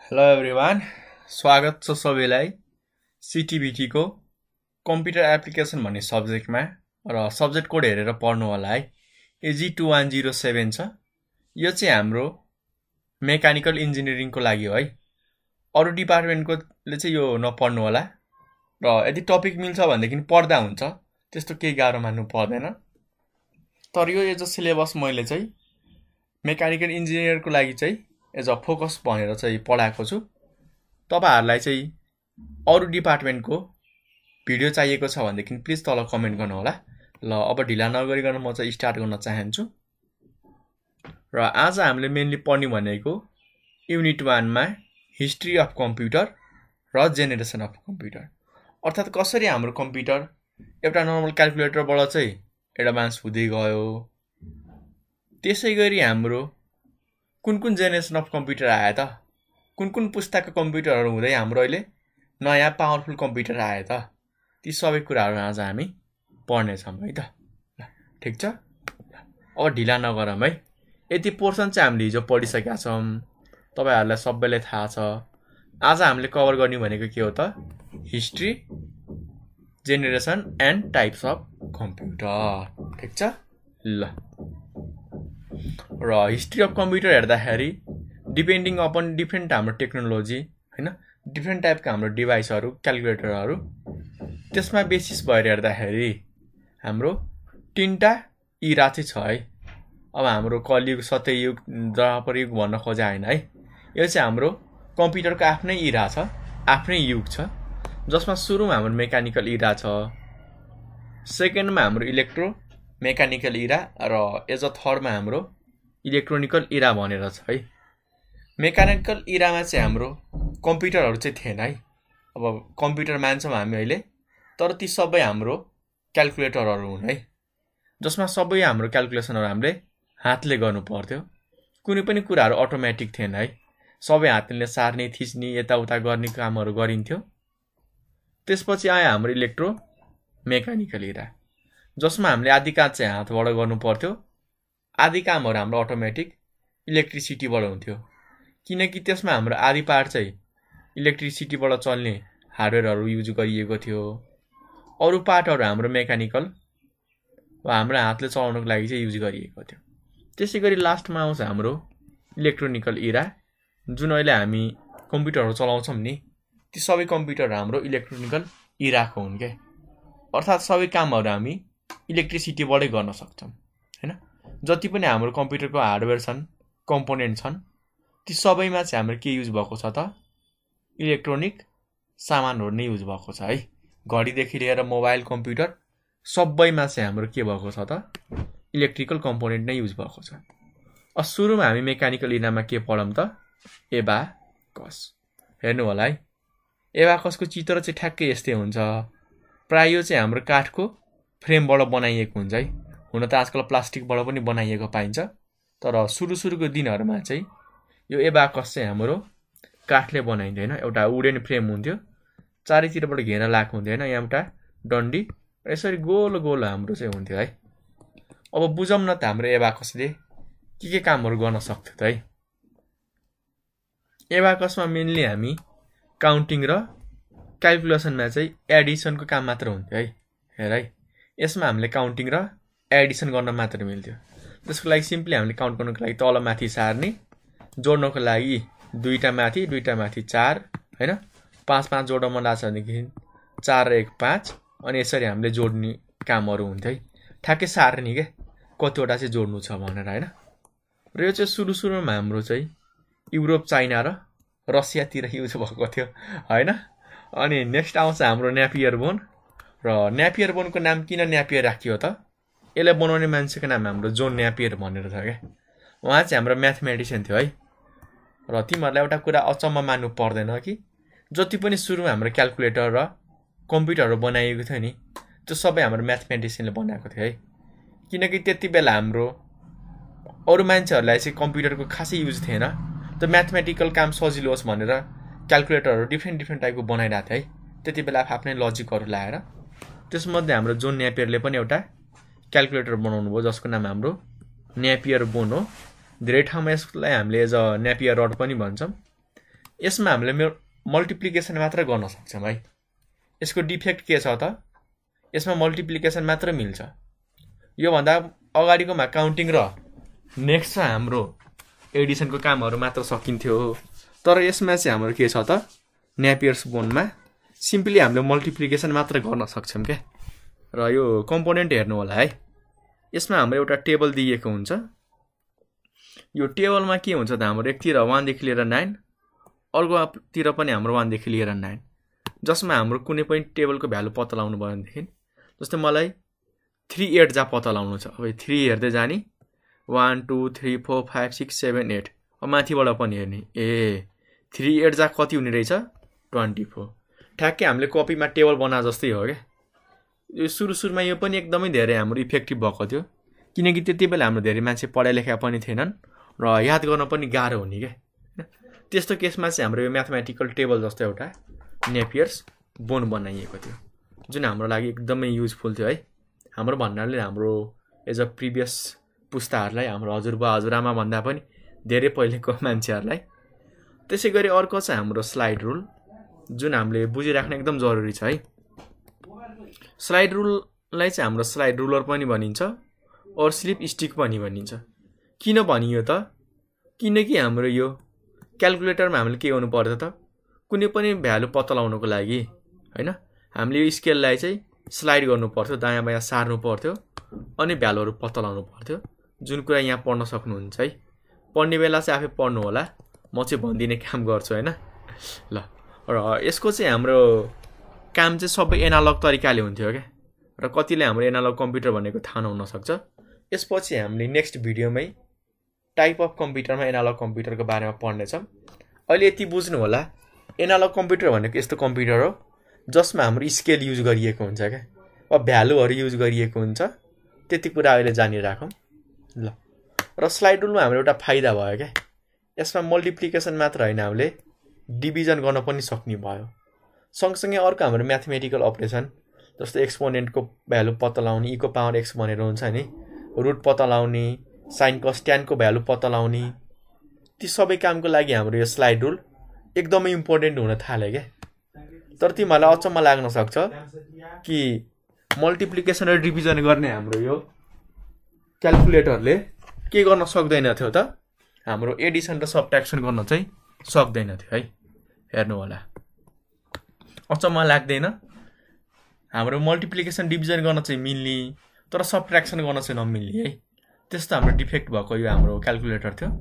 Hello everyone, स्वागत छ सबैलाई CTEVT को कम्प्युटर एप्लिकेसन भन्ने सब्जेक्टमा र सब्जेक्ट कोड हेरेर पढ्नु होला है। AG2107 छ। यो चाहिँ हाम्रो मेकानिकल इन्जिनियरिङको लागि हो है। अरु डिपार्टमेन्टकोले चाहिँ यो नपढ्नु होला र यदि टपिक मिल्छ भनेदेखि पढ्दा हुन्छ, त्यस्तो केही गाह्रो मान्नु पर्दैन। तर यो एज अ सिलेबस मैले चाहिँ मेकानिकल इन्जिनियरको लागि चाहिँ एज अ फोकस भनेर चाहिँ पढाएको छु। तपाईहरुलाई चाहिँ अरु डिपार्टमेन्टको भिडियो चाहिएको छ भनेदेखि प्लिज तल कमेन्ट गर्नु होला। ल अब ढिला नगरिकन म चाहिँ स्टार्ट गर्न चाहन्छु। र आज हामीले मेनली पढ्ने भनेको युनिट 1 मा हिस्ट्री अफ कम्प्युटर र जेनेरेसन अफ कम्प्युटर, अर्थात कसरी हाम्रो कम्प्युटर एउटा नर्मल क्याल्कुलेटरबाट चाहिँ एडभान्स हुँदै गयो, त्यसैगरी हाम्रो कुन जेनेरेसन अफ कम्प्युटर आयो त, कुन पुस्ताको कम्प्युटरहरु हुँदै हाम्रो अहिले नयाँ पावरफुल कम्प्युटर आयो त, ती सबै कुराहरु आज हामी पढ्ने छौं है त। ठीक छ, अब ढिला नगरौँ है। यति पोर्सन चाहिँ हामीले हिजो पढिसकेका छौं, तपाईहरुलाई सबैलाई थाहा छ। आज हामीले कभर गर्ने भनेको के हो त, history, generation and types of computer. ठीक छ, ल र हिस्ट्री अफ कम्प्युटर हेर्दाखेरि डिपेन्डिङ अपन डिफरेन्ट हाम्रो टेक्नोलोजी हैन, डिफरेन्ट टाइपका हाम्रो डिभाइसहरु, क्याल्कुलेटरहरु, त्यसमा बेसिस भएर हेर्दाखेरि हाम्रो तीनटा इरा चाहिँ छ है। अब हाम्रो कलियुग, सत्ययुग, द्वापरयुग भन्न खोजे हैन है। यो चाहिँ हाम्रो कम्प्युटरको आफ्नै इरा छ, आफ्नै युग छ, जसमा सुरुमा हाम्रो मेकानिकल इरा छ, सेकेन्डमा हाम्रो इलेक्ट्रो मेकानिकल इरा र एज अ थर्डमा हाम्रो इलेक्ट्रोनिकल इरा भनेर छ है। मेकानिकल इरामा चाहिँ हाम्रो कम्प्युटरहरु चाहिँ थिएन है। अब कम्प्युटर मान्छौं हामी अहिले, तर ती सबै हाम्रो क्याल्कुलेटरहरु हुन् है, जसमा सबै हाम्रो क्याल्कुलेसनहरु हामीले हातले गर्नु पर्थ्यो। कुनै पनि कुराहरु अटोमेटिक थिएन है, सबै हातले सार्ने, थिच्ने, यताउता गर्ने कामहरु गरिन्थ्यो। त्यसपछि आयो हाम्रो इलेक्ट्रो मेकानिकल इरा, जसमा हामीले आधी काम चाहिँ हातबाट गर्नु पर्थ्यो, आधी कामहरु हाम्रो अटोमेटिक इलेक्ट्रिसिटीबाट हुन्थ्यो, किनकि त्यसमा हाम्रो आधी पार्ट चाहिँ इलेक्ट्रिसिटीबाट चल्ने हार्डवेयरहरु युज गरिएको थियो, अरु पार्टहरु हाम्रो मेकानिकल वा हाम्रो हातले चलाउनको लागि चाहिँ युज गरिएको थियो। त्यसैगरी लास्टमा आउँछ हाम्रो इलेक्ट्रोनिकल इरा, जुन अहिले हामी कम्प्युटरहरु चलाउँछौं नि, ती सबै कम्प्युटर हाम्रो इलेक्ट्रोनिकल इराको हुन् के, अर्थात सबै कामहरु हामी इलेक्ट्रिसिटीबाटै गर्न सक्छौं हैन। जति पनि हाम्रो कम्प्युटरको हार्डवेयर छन्, कम्पोनेन्ट छन्, ती सबैमा चाहिँ हाम्रो के युज भएको छ त, इलेक्ट्रोनिक सामानहरु नै युज भएको छ है। घडीदेखि लिएर मोबाइल, कम्प्युटर सबैमा चाहिँ हाम्रो के भएको छ त, इलेक्ट्रिकल कम्पोनेन्ट नै युज भएको छ। सुरुमा हामी मेकानिकल इरामा के पढौं त, एबाकस। हेर्नु होला है, एबाकसको चित्र चाहिँ ठ्याक्कै यस्तै हुन्छ। प्राय यो चाहिँ हाम्रो काठको फ्रेमबाट बनाइएको हुन्छ है। हुन त आजकल प्लास्टिकबाट पनि बनाइएको पाइन्छ, तर सुरुको दिनहरुमा चाहिँ यो एबाकस चाहिँ हाम्रो काठले बनाइन्थ्यो हैन। एउटा वुडन फ्रेम हुन्थ्यो, चारैतिरबाट घेरा लागेको हुन्थ्यो हैन, एउटा डन्डी, यसरी गोलो गोलो हाम्रो चाहिँ हुन्थ्यो है। अब बुझौं न त हाम्रो एबाकसले के कामहरु गर्न सक्थ्यो त है। एबाकसमा मेनली हामी काउन्टिङ र क्याल्कुलेसनमा चाहिँ एडिसनको काम मात्र हुन्थ्यो है। हेर है, यसमा हामीले काउन्टिङ र एडिसन गर्न मात्र मिल्थ्यो। त्यसको लागि सिम्पली हामीले काउन्ट गर्नको लागि तल माथि सार्ने, जोड्नको लागि दुईटा माथि 4 हैन, 5 जोड्न मन लाग्छ भनेदेखि 4 र 1 5, अनि यसरी हामीले जोड्ने कामहरु हुन्थ्यो है। ठ्याक्कै सार्ने के कतिवटा चाहिँ जोड्नु छ भनेर हैन। र यो चाहिँ सुरुमा हाम्रो चाहिँ युरोप, चाइना र रसियातिर युज भएको थियो हैन। अनि नेक्स्ट आउँछ हाम्रो न्यापियर बोन। र न्यापियर बोनको नाम किन न्यापियर राखियो त, यसलाई बनाउने मान्छेको नाम हाम्रो जोन न्यापियर भनेर छ के। उहाँ चाहिँ हाम्रो म्याथमेटिशियन थियो है। र तिमीहरुलाई एउटा कुरा अचम्म मान्नु पर्दैन कि जति पनि सुरुमा हाम्रो क्याल्कुलेटर र कम्प्युटरहरु बनाइएको थियो नि, त्यो सबै हाम्रो म्याथमेटिशियनले बनाएको थियो है। किनकि त्यति बेला हाम्रो अरु मान्छेहरुलाई चाहिँ कम्प्युटरको खासै युज थिएन, त म्याथमेटिकल काम सजिलो होस् भनेर क्याल्कुलेटरहरु डिफरेन्ट टाइपको बनाइरहेको थियो है। त्यति बेला आफ्नै लजिकहरु लाएर। त्यसमध्ये हाम्रो जोन न्यापियरले पनि एउटा क्याल्कुलेटर बनाउनु भयो, जसको नाम हाम्रो न्यापियर बोन हो। धेरै ठाउँमा यसलाई हामीले एज अ न्यापियर रड पनि भन्छौं। यसमा हामीले मल्टिप्लिकेसन मात्र गर्न सक्छौं है। यसको डिफेक्ट के छ त? यसमा मल्टिप्लिकेसन मात्र मिल्छ। यो भन्दा अगाडिकोमा काउन्टिङ र नेक्स्ट छ हाम्रो एडिसनको कामहरु मात्र सकिन्थ्यो। तर यसमा चाहिँ हाम्रो के छ त? नेपियर्स बोनमा सिम्पली हामीले मल्टिप्लिकेसन मात्र गर्न सक्छौं के। र यो कम्पोनेन्ट हेर्नु होला है। यसमा हाम्रो एउटा टेबल दिएको हुन्छ। यो टेबलमा के हुन्छ त? हाम्रो एकतिर 1 देखि लिएर 9, अर्कोतिर पनि हाम्रो 1 देखि लिएर 9, जसमा हाम्रो कुनै पनि टेबलको भ्यालु पत्ता लगाउनु भयो भनेदेखि जस्तै मलाई 3 8 जा पत्ता लगाउनु छ। अब 3 हेर्दै जाने 1 2 3 4 5 6 7 8। अब माथिबाट पनि हेर्ने 3 8 जा कति हुने रहेछ? 24। ठ्याक्कै हामीले कपीमा टेबल बना जस्तै हो के। यो सुरुमा यो पनि एकदमै धेरै हाम्रो इफेक्टिभ भएको थियो, किनकि त्यतिबेला हाम्रो धेरै मान्छे पढाइ लेखा पनि थिएनन् र याद गर्न पनि गाह्रो हुने के। त्यस्तो केसमा चाहिँ हाम्रो यो म्याथमेटिकल टेबल जस्तो एउटा नेपियर्स बोन बनाइएको थियो, जुन हाम्रो लागि एकदमै युजफुल थियो है। हाम्रो भन्नाले हाम्रो एज अ प्रिभियस पुस्ताहरूलाई, हाम्रो हजुरबा हजुरआमा भन्दा पनि धेरै पहिलेको मान्छेहरूलाई। त्यसैगरी अर्को चाहिँ हाम्रो स्लाइड रुल, जुन हामीले बुझिराख्न एकदम जरुरी छ है। स्लाइड रुललाई चाहिँ हाम्रो स्लाइड रुलर पनि भनिन्छ और स्लिप स्टिक पनि भनिन्छ। किन भनियो त? किनकि हाम्रो यो क्याल्कुलेटरमा हामीले के गर्नु पर्छ त? कुनै पनि भ्यालु पत्ता लगाउनको लागि हैन, हामीले यो स्केललाई चाहिँ स्लाइड गर्नु पर्थ्यो, दायाँ बायाँ सार्नु पर्थ्यो अनि भ्यालुहरु पत्ता लगाउनु पर्थ्यो। जुन कुरा यहाँ पढ्न सक्नुहुन्छ है। पढ्ने बेला चाहिँ आफै पढ्नु होला, म चाहिँ भन्दिने काम गर्छु हैन। ल, र यसको चाहिँ हाम्रो काम चाहिँ सबै एनालग तरिकाले हुन्थ्यो के। र कतिले हाम्रो एनालग कम्प्युटर भनेको थाहा नहुन सक्छ। यसपछि हामीले नेक्स्ट भिडियोमै टाइप अफ कम्प्युटरमा एनालग कम्प्युटरको बारेमा पढ्ने छौं। अहिले यति बुझ्नु होला, एनालग कम्प्युटर भनेको यस्तो कम्प्युटर हो जसमा हाम्रो स्केल युज गरिएको हुन्छ के, अब भ्यालुहरु युज गरिएको हुन्छ। त्यति कुरा अहिले जानिराखौं। ल, र स्लाइड रुलमा हाम्रो एउटा फाइदा भयो के। यसमा मल्टिप्लिकेसन मात्र हैन, हामीले डिभिजन गर्न पनि सक्ने भयो। सँगसँगै अर्को हाम्रो म्याथमेटिकल अपरेसन जस्तो एक्सपोनेन्टको भ्यालु पत्ता लगाउने, e को पावर x भनेर हुन्छ नि, रुट पत्ता लगाउने, साइन कस ट्यान को भ्यालु पत्ता लगाउने, ती सबै कामको लागि हाम्रो यो स्लाइड रुल एकदमै इम्पोर्टेन्ट हुन थाल्यो के। तर तिमीलाई अचम्म लाग्न सक्छ कि मल्टिप्लिकेसन र डिभिजन गर्ने हाम्रो यो क्याल्कुलेटरले के गर्न सक्दैन थियो त? हाम्रो एडिसन र सबट्र्याक्सन गर्न चाहिँ सक्दैन थियो है। हेर्नु होला, अचम्म लाग्दैन? हाम्रो मल्टिप्लिकेसन डिभिजन गर्न चाहिँ मिल्ने, तर सबट्र्याक्सन गर्न चाहिँ नमिल्ने है। त्यस्तो हाम्रो डिफेक्ट भएको यो हाम्रो क्याल्कुलेटर थियो।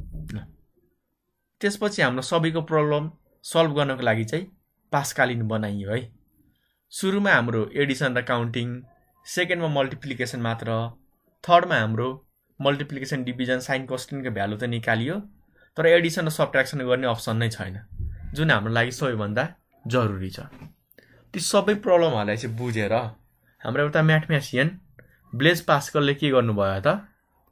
त्यसपछि हाम्रो सबैको प्रब्लम सल्भ गर्नको लागि चाहिँ पास्कालिन बनाइयो है। सुरुमा हाम्रो एडिसन र काउन्टिङ, सेकेन्डमा मल्टिप्लिकेसन मात्र, थर्डमा हाम्रो मल्टिप्लिकेसन डिभिजन साइन कस्टिनको भ्यालु त निकालियो, तर एडिसन र सबट्र्याक्सन गर्ने अप्सन नै छैन, जुन हाम्रो लागि सबैभन्दा जरुरी छ। ती सबै प्रब्लमहरुलाई चाहिँ बुझेर हाम्रो एउटा म्याथमेटिसियन ब्लेज पास्कलले के गर्नुभयो त?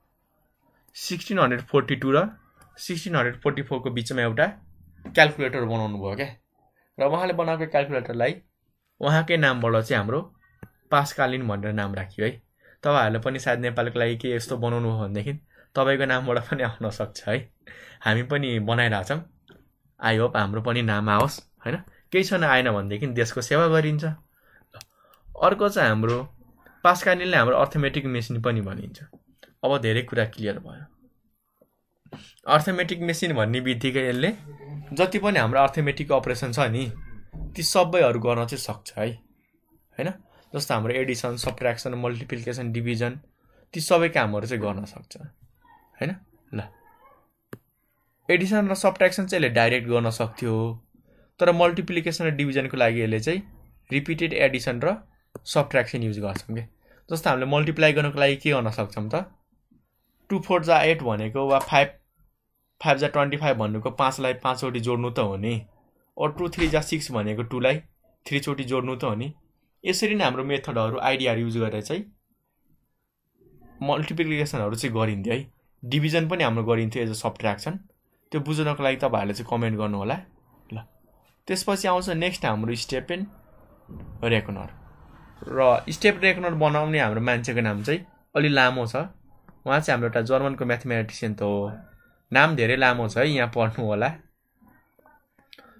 1642 र 1644 को बीचमा एउटा क्याल्कुलेटर बनाउनु भयो के। र उहाँले बनाएको क्याल्कुलेटरलाई उहाँकै नामबाट चाहिँ हाम्रो पास्कालिन भनेर नाम राखियो है। तपाईहरुले पनि सायद नेपालको लागि के यस्तो बनाउनु हो भनेदेखि तपाईको नामबाट पनि आउन सक्छ है। हामी पनि बनाइराछौं, आई होप हाम्रो पनि नाम आओस् हैन। केही छैन, आएन भनेदेखि देशको सेवा गरिन्छ। अर्को चाहिँ हाम्रो पास्कालिनले हाम्रो अर्थमेटिक मेसिन पनि भनिन्छ। अब धेरै कुरा क्लियर भयो। अर्थमेटिक मेसिन भन्ने बित्तिकै यसले जति पनि हाम्रो अर्थमेटिक अपरेसन छ नि, ती सबैहरु गर्न चाहिँ सक्छ है हैन। जस्तो हाम्रो एडिसन, सबट्र्याक्सन, मल्टिप्लिकेसन, डिभिजन, ती सबै कामहरु चाहिँ गर्न सक्छ हैन। ल, एडिसन र सबट्र्याक्सन चाहिँ यसले डाइरेक्ट गर्न सक्थ्यो, तर मल्टिप्लिकेसन र डिभिजनको लागि यसले चाहिँ रिपिटेड एडिसन र सबट्र्याक्सन युज गर्छौं के। जस्तो हामीले मल्टिप्लाई गर्नको लागि के गर्न सक्छौं त? 2 4 जा 8 भनेको वा 5 5 जा 25 भन्नुको 5 लाई 5 चोटी जोड्नु त हो नि, और 2 3 जा 6 भनेको 2 लाई 3 चोटी जोड्नु त हो नि। यसरी नै हाम्रो मेथडहरु, आइडियाहरु युज गरेर चाहिँ मल्टिप्लिकेसनहरु चाहिँ गरिन्थ्यो है। डिभिजन पनि हाम्रो गरिन्थ्यो एज अ सबट्र्याक्सन। त्यो बुझ्नको लागि तपाईहरुले चाहिँ कमेन्ट गर्नु होला। ल, त्यसपछि आउँछ नेक्स्ट हाम्रो स्टेप एन्ड रेकनर। र स्टेप रेकनर बनाउने हाम्रो मान्छेको नाम चाहिँ अलि लामो छ। उहाँ चाहिँ हाम्रो एउटा जर्मनको म्याथमेटिसियन त हो। नाम धेरै लामो छ है, यहाँ पढ्नु होला।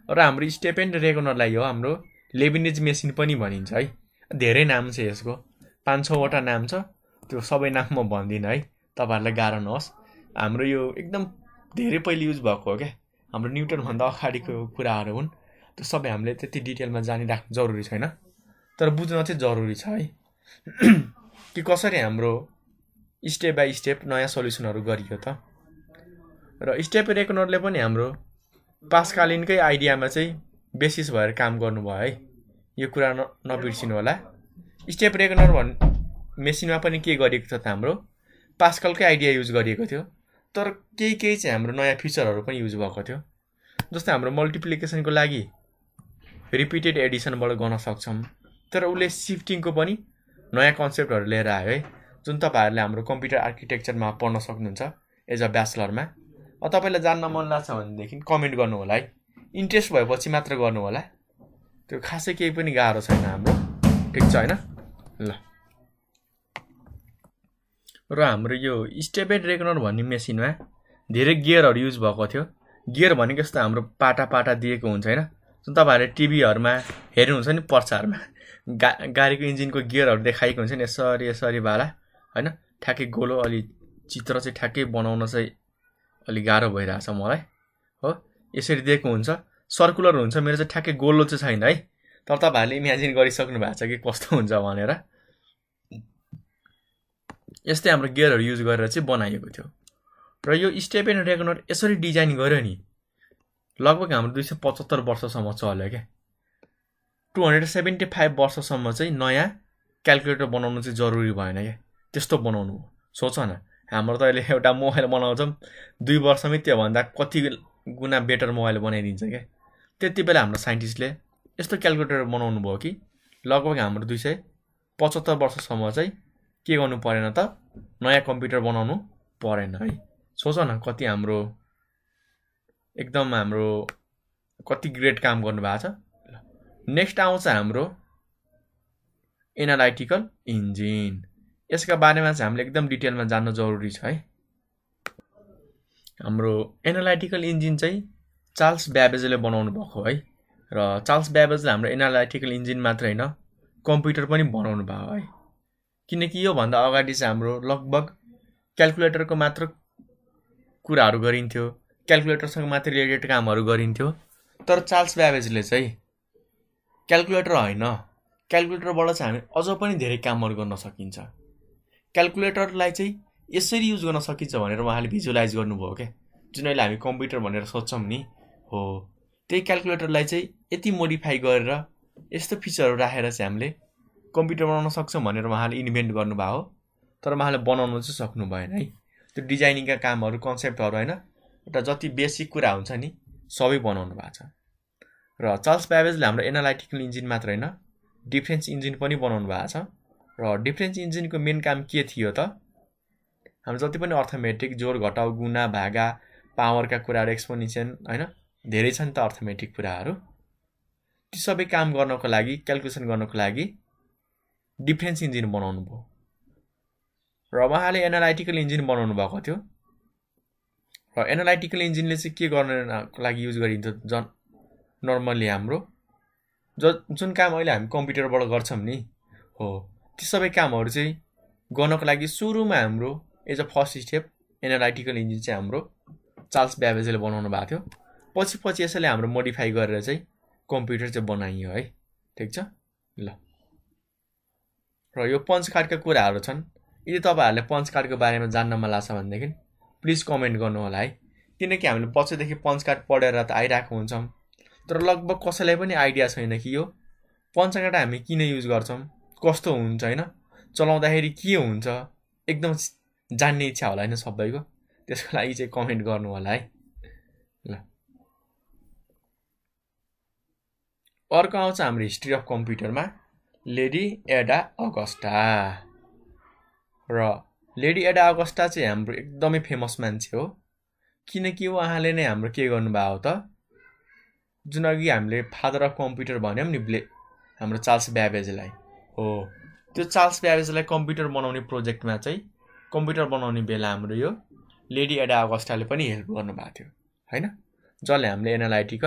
र हाम्रो स्टेप एन्ड रेकनरलाई हो हाम्रो लेबिनिज मेसिन पनि भनिन्छ है। धेरै नाम छ यसको, 5-6 वटा नाम छ, त्यो सबै नाम म भन्दिनँ है, तपाईहरुलाई गाह्रो नहोस्। हाम्रो यो एकदम धेरै पहिले युज भएको हो क्या, हाम्रो न्युटन भन्दा अगाडिको कुराहरू हुन्। त्यो सबै हामीले त्यति डिटेलमा जानिराख्नु जरुरी छैन, तर बुझ्न चाहिँ जरुरी छ है कि कसरी हाम्रो स्टेप बाइ स्टेप नयाँ सल्युसनहरू गरियो त। र स्टेप रेकनरले पनि हाम्रो पासकालीनकै आइडियामा चाहिँ बेसिस भएर काम गर्नुभयो है, यो कुरा नबिर्सिनु होला। स्टेप रेकनर मेसिनमा पनि के गरिएको छ त हाम्रो पास्कलकै आइडिया युज गरिएको थियो, तर केही चाहिँ हाम्रो नयाँ फिचरहरू पनि युज भएको थियो। जस्तै हाम्रो मल्टिप्लिकेसनको लागि रिपिटेड एडिसनबाट गर्न सक्छौं, तर उसले शिफ्टिङको पनि नयाँ कन्सेप्टहरू लिएर आयो है, जुन तपाईहरुले हाम्रो कम्प्युटर आर्किटेक्चरमा पढ्न सक्नुहुन्छ एज अ ब्याचलरमा। तपाईलाई जान्न मन लाग्छ भनेदेखि कमेन्ट गर्नु होला है, इन्ट्रेस्ट भएपछि मात्र गर्नु होला, त्यो खासै केही पनि गाह्रो छैन हाम्रो, ठीक छ हैन। ल र हाम्रो यो स्टेप एन्ड रेकनर भन्ने मेसिनमा धेरै गियरहरू युज भएको थियो। गियर भनेको जस्तो हाम्रो पाटा दिएको हुन्छ हैन, जुन तपाईहरुले टिभीहरुमा हेर्नुहुन्छ नि, पर्चाहरुमा गाडीको इन्जिनको गियरहरू देखाएको हुन्छ नि, यसरी वाला हैन, ठ्याक्कै गोलो। अलि चित्र चाहिँ ठ्याक्कै बनाउन चाहिँ अलि गाह्रो भइरहेछ मलाई हो। यसरी दिएको हुन्छ, सर्कुलर हुन्छ, मेरो चाहिँ ठ्याक्कै गोलो चाहिँ छैन है, तर तपाईहरुले इमेजिन गरिसक्नु भएको छ कि कस्तो हुन्छ भनेर। यस्तै हाम्रो गियरहरू युज गरेर चाहिँ बनाइएको थियो। र यो स्टेप एन्ड रेकनर यसरी डिजाइन गर्यो नि, लगभग हाम्रो 275 वर्षसम्म चल्यो क्या। 275 वर्षसम्म चाहिँ नयाँ क्याल्कुलेटर बनाउनु चाहिँ जरुरी भएन क्या, त्यस्तो बनाउनु हो। सोच न, हाम्रो त अहिले एउटा मोबाइल बनाउँछौँ 2 वर्षमै त्योभन्दा कति गुणा बेटर मोबाइल बनाइदिन्छ क्या। त्यति बेला हाम्रो साइन्टिस्टले यस्तो क्याल्कुलेटर बनाउनु भयो कि लगभग हाम्रो 275 वर्षसम्म चाहिँ के गर्नु परेन त, नयाँ कम्प्युटर बनाउनु परेन है। सोच न कति हाम्रो एकदम हाम्रो कति ग्रेट काम गर्नु भएको छ। नेक्स्ट आउँछ हाम्रो एनालाइटिकल इन्जिन। यसका बारेमा चाहिँ हामीले एकदम डिटेलमा जान्न जरुरी छ है। हाम्रो एनालाइटिकल इन्जिन चाहिँ चार्ल्स ब्याबेजले बनाउनु भएको है, र चार्ल्स ब्याबेजले हाम्रो एनालाइटिकल इन्जिन मात्र हैन कम्प्युटर पनि बनाउनु भयो है। किनकि यो भन्दा अगाडि चाहिँ हाम्रो लगभग क्याल्कुलेटरको मात्र कुराहरू गरिन्थ्यो, क्याल्कुलेटरसँग मात्र रिलेटेड कामहरू गरिन्थ्यो। तर चार्ल्स ब्याबेजले चाहिँ क्याल्कुलेटर हैन, क्याल्कुलेटरबाट चाहिँ हामी अझ पनि धेरै कामहरू गर्न सकिन्छ, क्याल्कुलेटरलाई चाहिँ यसरी युज गर्न सकिन्छ भनेर उहाँले भिजुअलाइज गर्नुभयो क्या। जुन अहिले हामी कम्प्युटर भनेर सोच्छौं नि हो, त्यही क्याल्कुलेटरलाई चाहिँ यति मोडिफाई गरेर यस्तो फिचरहरू राखेर चाहिँ हामीले कम्प्युटर बनाउन सक्छौं भनेर उहाँले इन्भेन्ट गर्नुभयो हो। तर उहाँले बनाउन चाहिँ सक्नु भएन है। त्यो डिजाइनिङका कामहरू, कन्सेप्टहरू हैन, एउटा जति बेसिक कुरा हुन्छ नि सबै बनाउनु भएको छ। र चार्ल्स ब्याबेजले हाम्रो एनालाइटिकल इन्जिन मात्र हैन डिफरेन्स इन्जिन पनि बनाउनु भएको छ। र डिफरेन्स इन्जिनको मेन काम के थियो त, हाम्रो जति पनि अर्थमेटिक जोड घटाउ गुणा भागा पावरका कुराहरू, एक्सपोनेन्सियल हैन, धेरै छन् त अर्थमेटिक कुराहरू, ती सबै काम गर्नको लागि, क्याल्कुलेसन गर्नको लागि डिफरेन्स इन्जिन बनाउनु भयो। र उहाँले एनालाइटिकल इन्जिन बनाउनु भएको थियो। र एनालाइटिकल इन्जिनले चाहिँ के गर्नको लागि युज गरिन्छ, नर्मल्ली हाम्रो जुन काम अहिले हामी कम्प्युटरबाट गर्छौं नि हो, ती सबै कामहरू चाहिँ गर्नको लागि सुरुमा हाम्रो as a first step analytical engine चाहिँ हाम्रो चार्ल्स ब्याबेजले बनाउनु भएको थियो। पछि यसैले हाम्रो मोडिफाई गरेर चाहिँ कम्प्युटर चाहिँ बनाइयो है, ठीक छ। ल र यो पञ्च कार्डका कुराहरू छन्। यदि तपाईहरुले पञ्च कार्डको बारेमा जान्न मन लाग्छ भनेदेखि प्लिज कमेन्ट गर्नु होला है, किनकि हामीले पछिदेखि पञ्च कार्ड पढेर त आइराखेको हुन्छौं, तर लगभग कसैलाई पनि आइडिया छैन कि यो पञ्च कार्ड हामी किन युज गर्छौं, कस्तो हुन्छ हैन, चलाउँदाखेरि के हुन्छ, एकदम जान्ने इच्छा होला हैन सबैको। त्यसको लागि चाहिँ कमेन्ट गर्नु होला है। ल अर्को आउँछ हाम्रो हिस्ट्री अफ कम्प्युटरमा लेडी एडा अगस्टा। र लेडी एडा अगस्टा चाहिँ हाम्रो एकदमै फेमस मान्छे हो, किनकि उहाँले नै हाम्रो के गर्नुभयो त, जुन अघि हामीले फादर अफ कम्प्युटर भन्यौं नि हाम्रो चार्ल्स ब्याबेजलाई हो, त्यो चार्ल्स ब्याबेजलाई कम्प्युटर बनाउने प्रोजेक्टमा चाहिँ कम्प्युटर बनाउने बेला हाम्रो यो लेडी एडा अगस्टाले पनि हेल्प गर्नुभएको थियो हैन, जसले हामीले एनालाइटिकल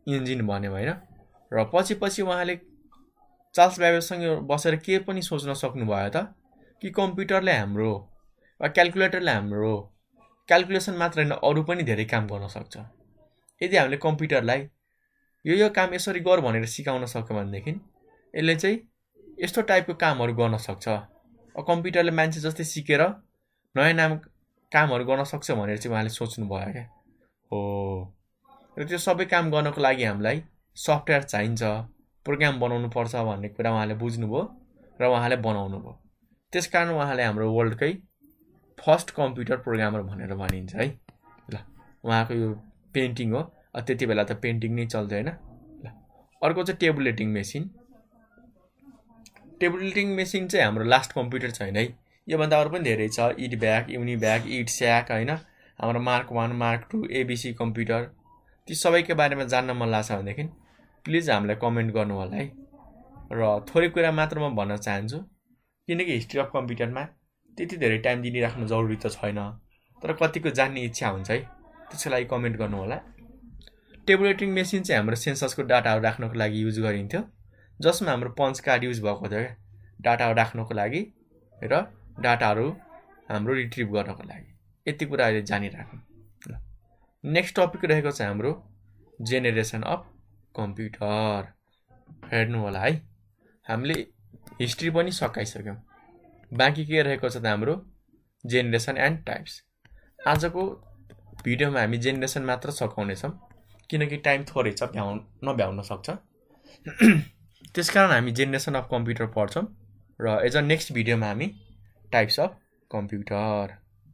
इन्जिन भन्यो हैन र पछि उहाँले चार्ल्स ब्याबेजसँग बसेर के पनि सोच्न सक्नुभयो त कि कम्प्युटरले हाम्रो वा क्याल्कुलेटरले हाम्रो क्याल्कुलेसन मात्र हैन अरु पनि धेरै काम गर्न सक्छ। यदि हामीले कम्प्युटरलाई यो काम यसरी गर भनेर सिकाउन सक्यो भनेदेखि यसले चाहिँ यस्तो टाइपको कामहरु गर्न सक्छ। कम्प्युटरले मान्छे जस्तै सिकेर नयाँ कामहरु गर्न सक्छ भनेर चाहिँ उहाँले सोच्नु भयो के हो। र त्यो सबै काम गर्नको लागि हामीलाई सफ्टवेयर चाहिन्छ, प्रोग्राम बनाउनु पर्छ भन्ने कुरा उहाँले बुझ्नुभयो र उहाँले बनाउनु भयो। त्यसकारण उहाँले हाम्रो वर्ल्डकै फर्स्ट कम्प्युटर प्रोग्रामर भनेर भनिन्छ है। ल उहाँको यो पेन्टिङ हो। त्यति बेला त पेन्टिङ नै चल्थ्यो हैन। ल अर्को चाहिँ टेबुलेटिङ मेसिन। टेबुलेटिङ मेसिन चाहिँ हाम्रो लास्ट कम्प्युटर छैन है। यो भन्दा अरु पनि धेरै छ, इडब्याग, युनिब्याग, इडस्याक हैन, हाम्रो मार्क 1, मार्क 2, एबीसी कम्प्युटर। ती सबैको बारेमा जान्न मन लाग्छ भनेदेखि प्लिज हामीलाई कमेन्ट गर्नु होला है। र थोरै कुरा मात्र म भन्न चाहन्छु किनकि हिस्ट्री अफ कम्प्युटरमा त्यति धेरै टाइम दिइराख्नु जरुरी त छैन, तर कतिको जान्ने इच्छा हुन्छ है, त्यसको लागि कमेन्ट गर्नु होला। टेबुलेटिङ मेसिन चाहिँ हाम्रो सेन्ससको डाटाहरु राख्नको लागि युज गरिन्थ्यो, जसमा हाम्रो पञ्च कार्ड युज भएको थियो के डाटाहरु राख्नको लागि र डाटाहरु हाम्रो रिट्रिभ गर्नको लागि। यति कुरा अहिले जानिराखौँ। ल नेक्स्ट टपिक रहेको छ हाम्रो जेनेरेसन अफ कम्प्युटर। हेर्नु होला है। हामीले हिस्ट्री पनि सकाइसक्यौं। बाँकी के रहेको छ त हाम्रो जेनेरेसन एन्ड टाइप्स। आजको भिडियोमा हामी जेनेरेसन मात्र सकाउने छौं किनकि टाइम थोरै छ, नभ्याउन सक्छ। त्यसकारण हामी जेनेरेसन अफ कम्प्युटर पढ्छौं र एज अ नेक्स्ट भिडियोमा हामी टाइप्स अफ कम्प्युटर।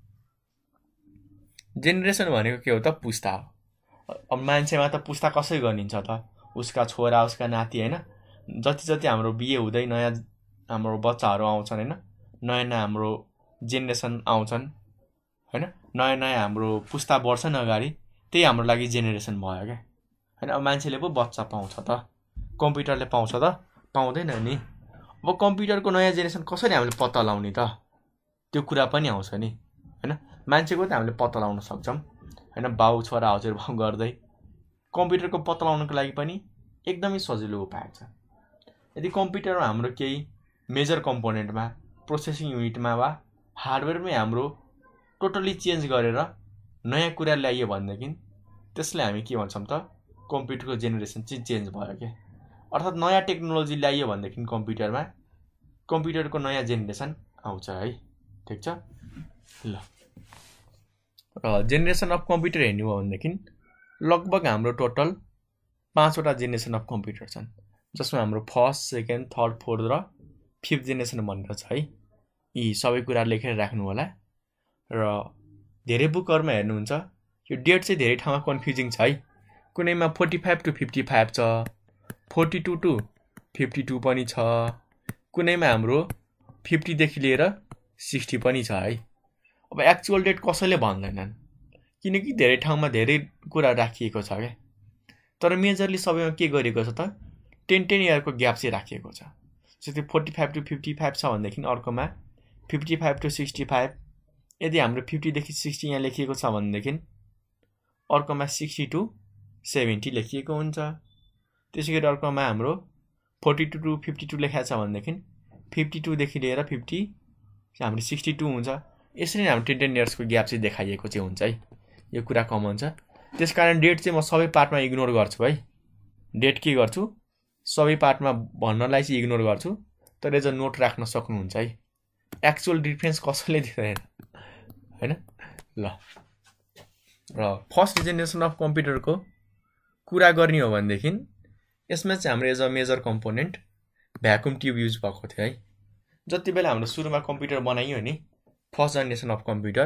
जेनेरेसन भनेको के हो त? पुस्ता हो। अब मान्छेमा त पुस्ता कसरी गनिन्छ त? उसका छोरा, उसका नाति हैन। जति हाम्रो बिहे हुँदै नयाँ हाम्रो बच्चाहरु आउँछन् हैन, नयाँ हाम्रो जेनेरेसन आउँछन् हैन, नयाँ हाम्रो पुस्ता बढ्छन् अगाडि, त्यही हाम्रो लागि जेनेरेसन भयो के हैन। अब मान्छेले पो बच्चा पाउँछ त? कम्प्युटरले पाउँछ त? पाउँदैन नि। अब कम्प्युटरको नयाँ जेनेरेसन कसरी हामीले पत्ता लगाउने त? त्यो कुरा पनि आउँछ नि हैन। मान्छेको त हामीले पत्ता लगाउन सक्छौं हैन, बाउ छोरा हजुरबाउ गर्दै। कम्प्युटरको पत्ता लगाउनको लागि पनि एकदमै सजिलो उपाय छ। यदि कम्प्युटरमा हाम्रो केही मेजर कम्पोनेन्टमा, प्रोसेसिङ युनिटमा वा हार्डवेयरमै हाम्रो टोटली चेन्ज गरेर नयाँ कुरा ल्याइयो भनेदेखि त्यसलाई हामी के भन्छौं त? कम्प्युटरको जेनेरेसन चाहिँ चेन्ज भयो के। अर्थात नयाँ टेक्नोलोजी ल्याइयो भनेदेखि कम्प्युटरमा कम्प्युटरको नयाँ जेनेरेसन आउँछ है। ठीक छ। ल र जेनेरेसन अफ कम्प्युटर हेर्नु हो भनेदेखि लगभग हाम्रो टोटल 5 वटा जेनेरेसन अफ कम्प्युटर छन्, जसमा हाम्रो फर्स्ट, सेकेन्ड, थर्ड, फोर्थ र फिफ्थ जेनेरेसन भनेर छ है। यी सबै कुरा लेखेर राख्नु होला। र धेरै बुकहरुमा हेर्नुहुन्छ यो डेट चाहिँ धेरै ठाउँमा कन्फ्युजिङ छ है। कुनैमा 45 टु 55 छ, 42 टु 52 पनि छ, कुनैमा हाम्रो 50 देखि लिएर 60 पनि छ है। अब एक्चुअल डेट कसैले भन्दैनन् किनकि धेरै ठाउँमा धेरै कुरा राखिएको छ के। तर मेजरली सबैमा के गरिएको छ त? 10 इयरको ग्याप चाहिँ राखिएको छ। जस्तै 45 टु 55 छ भनेदेखि अर्कोमा 55 टु 65। यदि हाम्रो 50 देखि 60 यहाँ लेखिएको छ भनेदेखि अर्कोमा 60 टु 70 लेखिएको हुन्छ। त्यसैगरी अर्कोमा हाम्रो 42 टु 52 लेखेको छ भनेदेखि 52 देखि लिएर 50 हाम्रो 62 हुन्छ। यसरी नै हाम्रो 10 इयर्सको ग्याप चाहिँ देखाइएको चाहिँ हुन्छ है। यो कुरा कमन छ। त्यसकारण डेट चाहिँ म सबै पार्टमा इग्नोर गर्छु है। डेट के गर्छु? सबै पार्टमा भन्नलाई चाहिँ इग्नोर गर्छु, तर एज अ नोट राख्न सक्नुहुन्छ है। एक्चुअल डिफरेन्स कसैले दिँदैन हैन। ल र फर्स्ट जेनेरेसन अफ कम्प्युटरको कुरा गर्ने हो भनेदेखि यसमा चाहिँ हाम्रो as a major component vacuum tube use भएको थियो है। जति बेला हाम्रो सुरुमा कम्प्युटर बनाइयो नि, फर्स्ट जेनेरेसन अफ कम्प्युटर,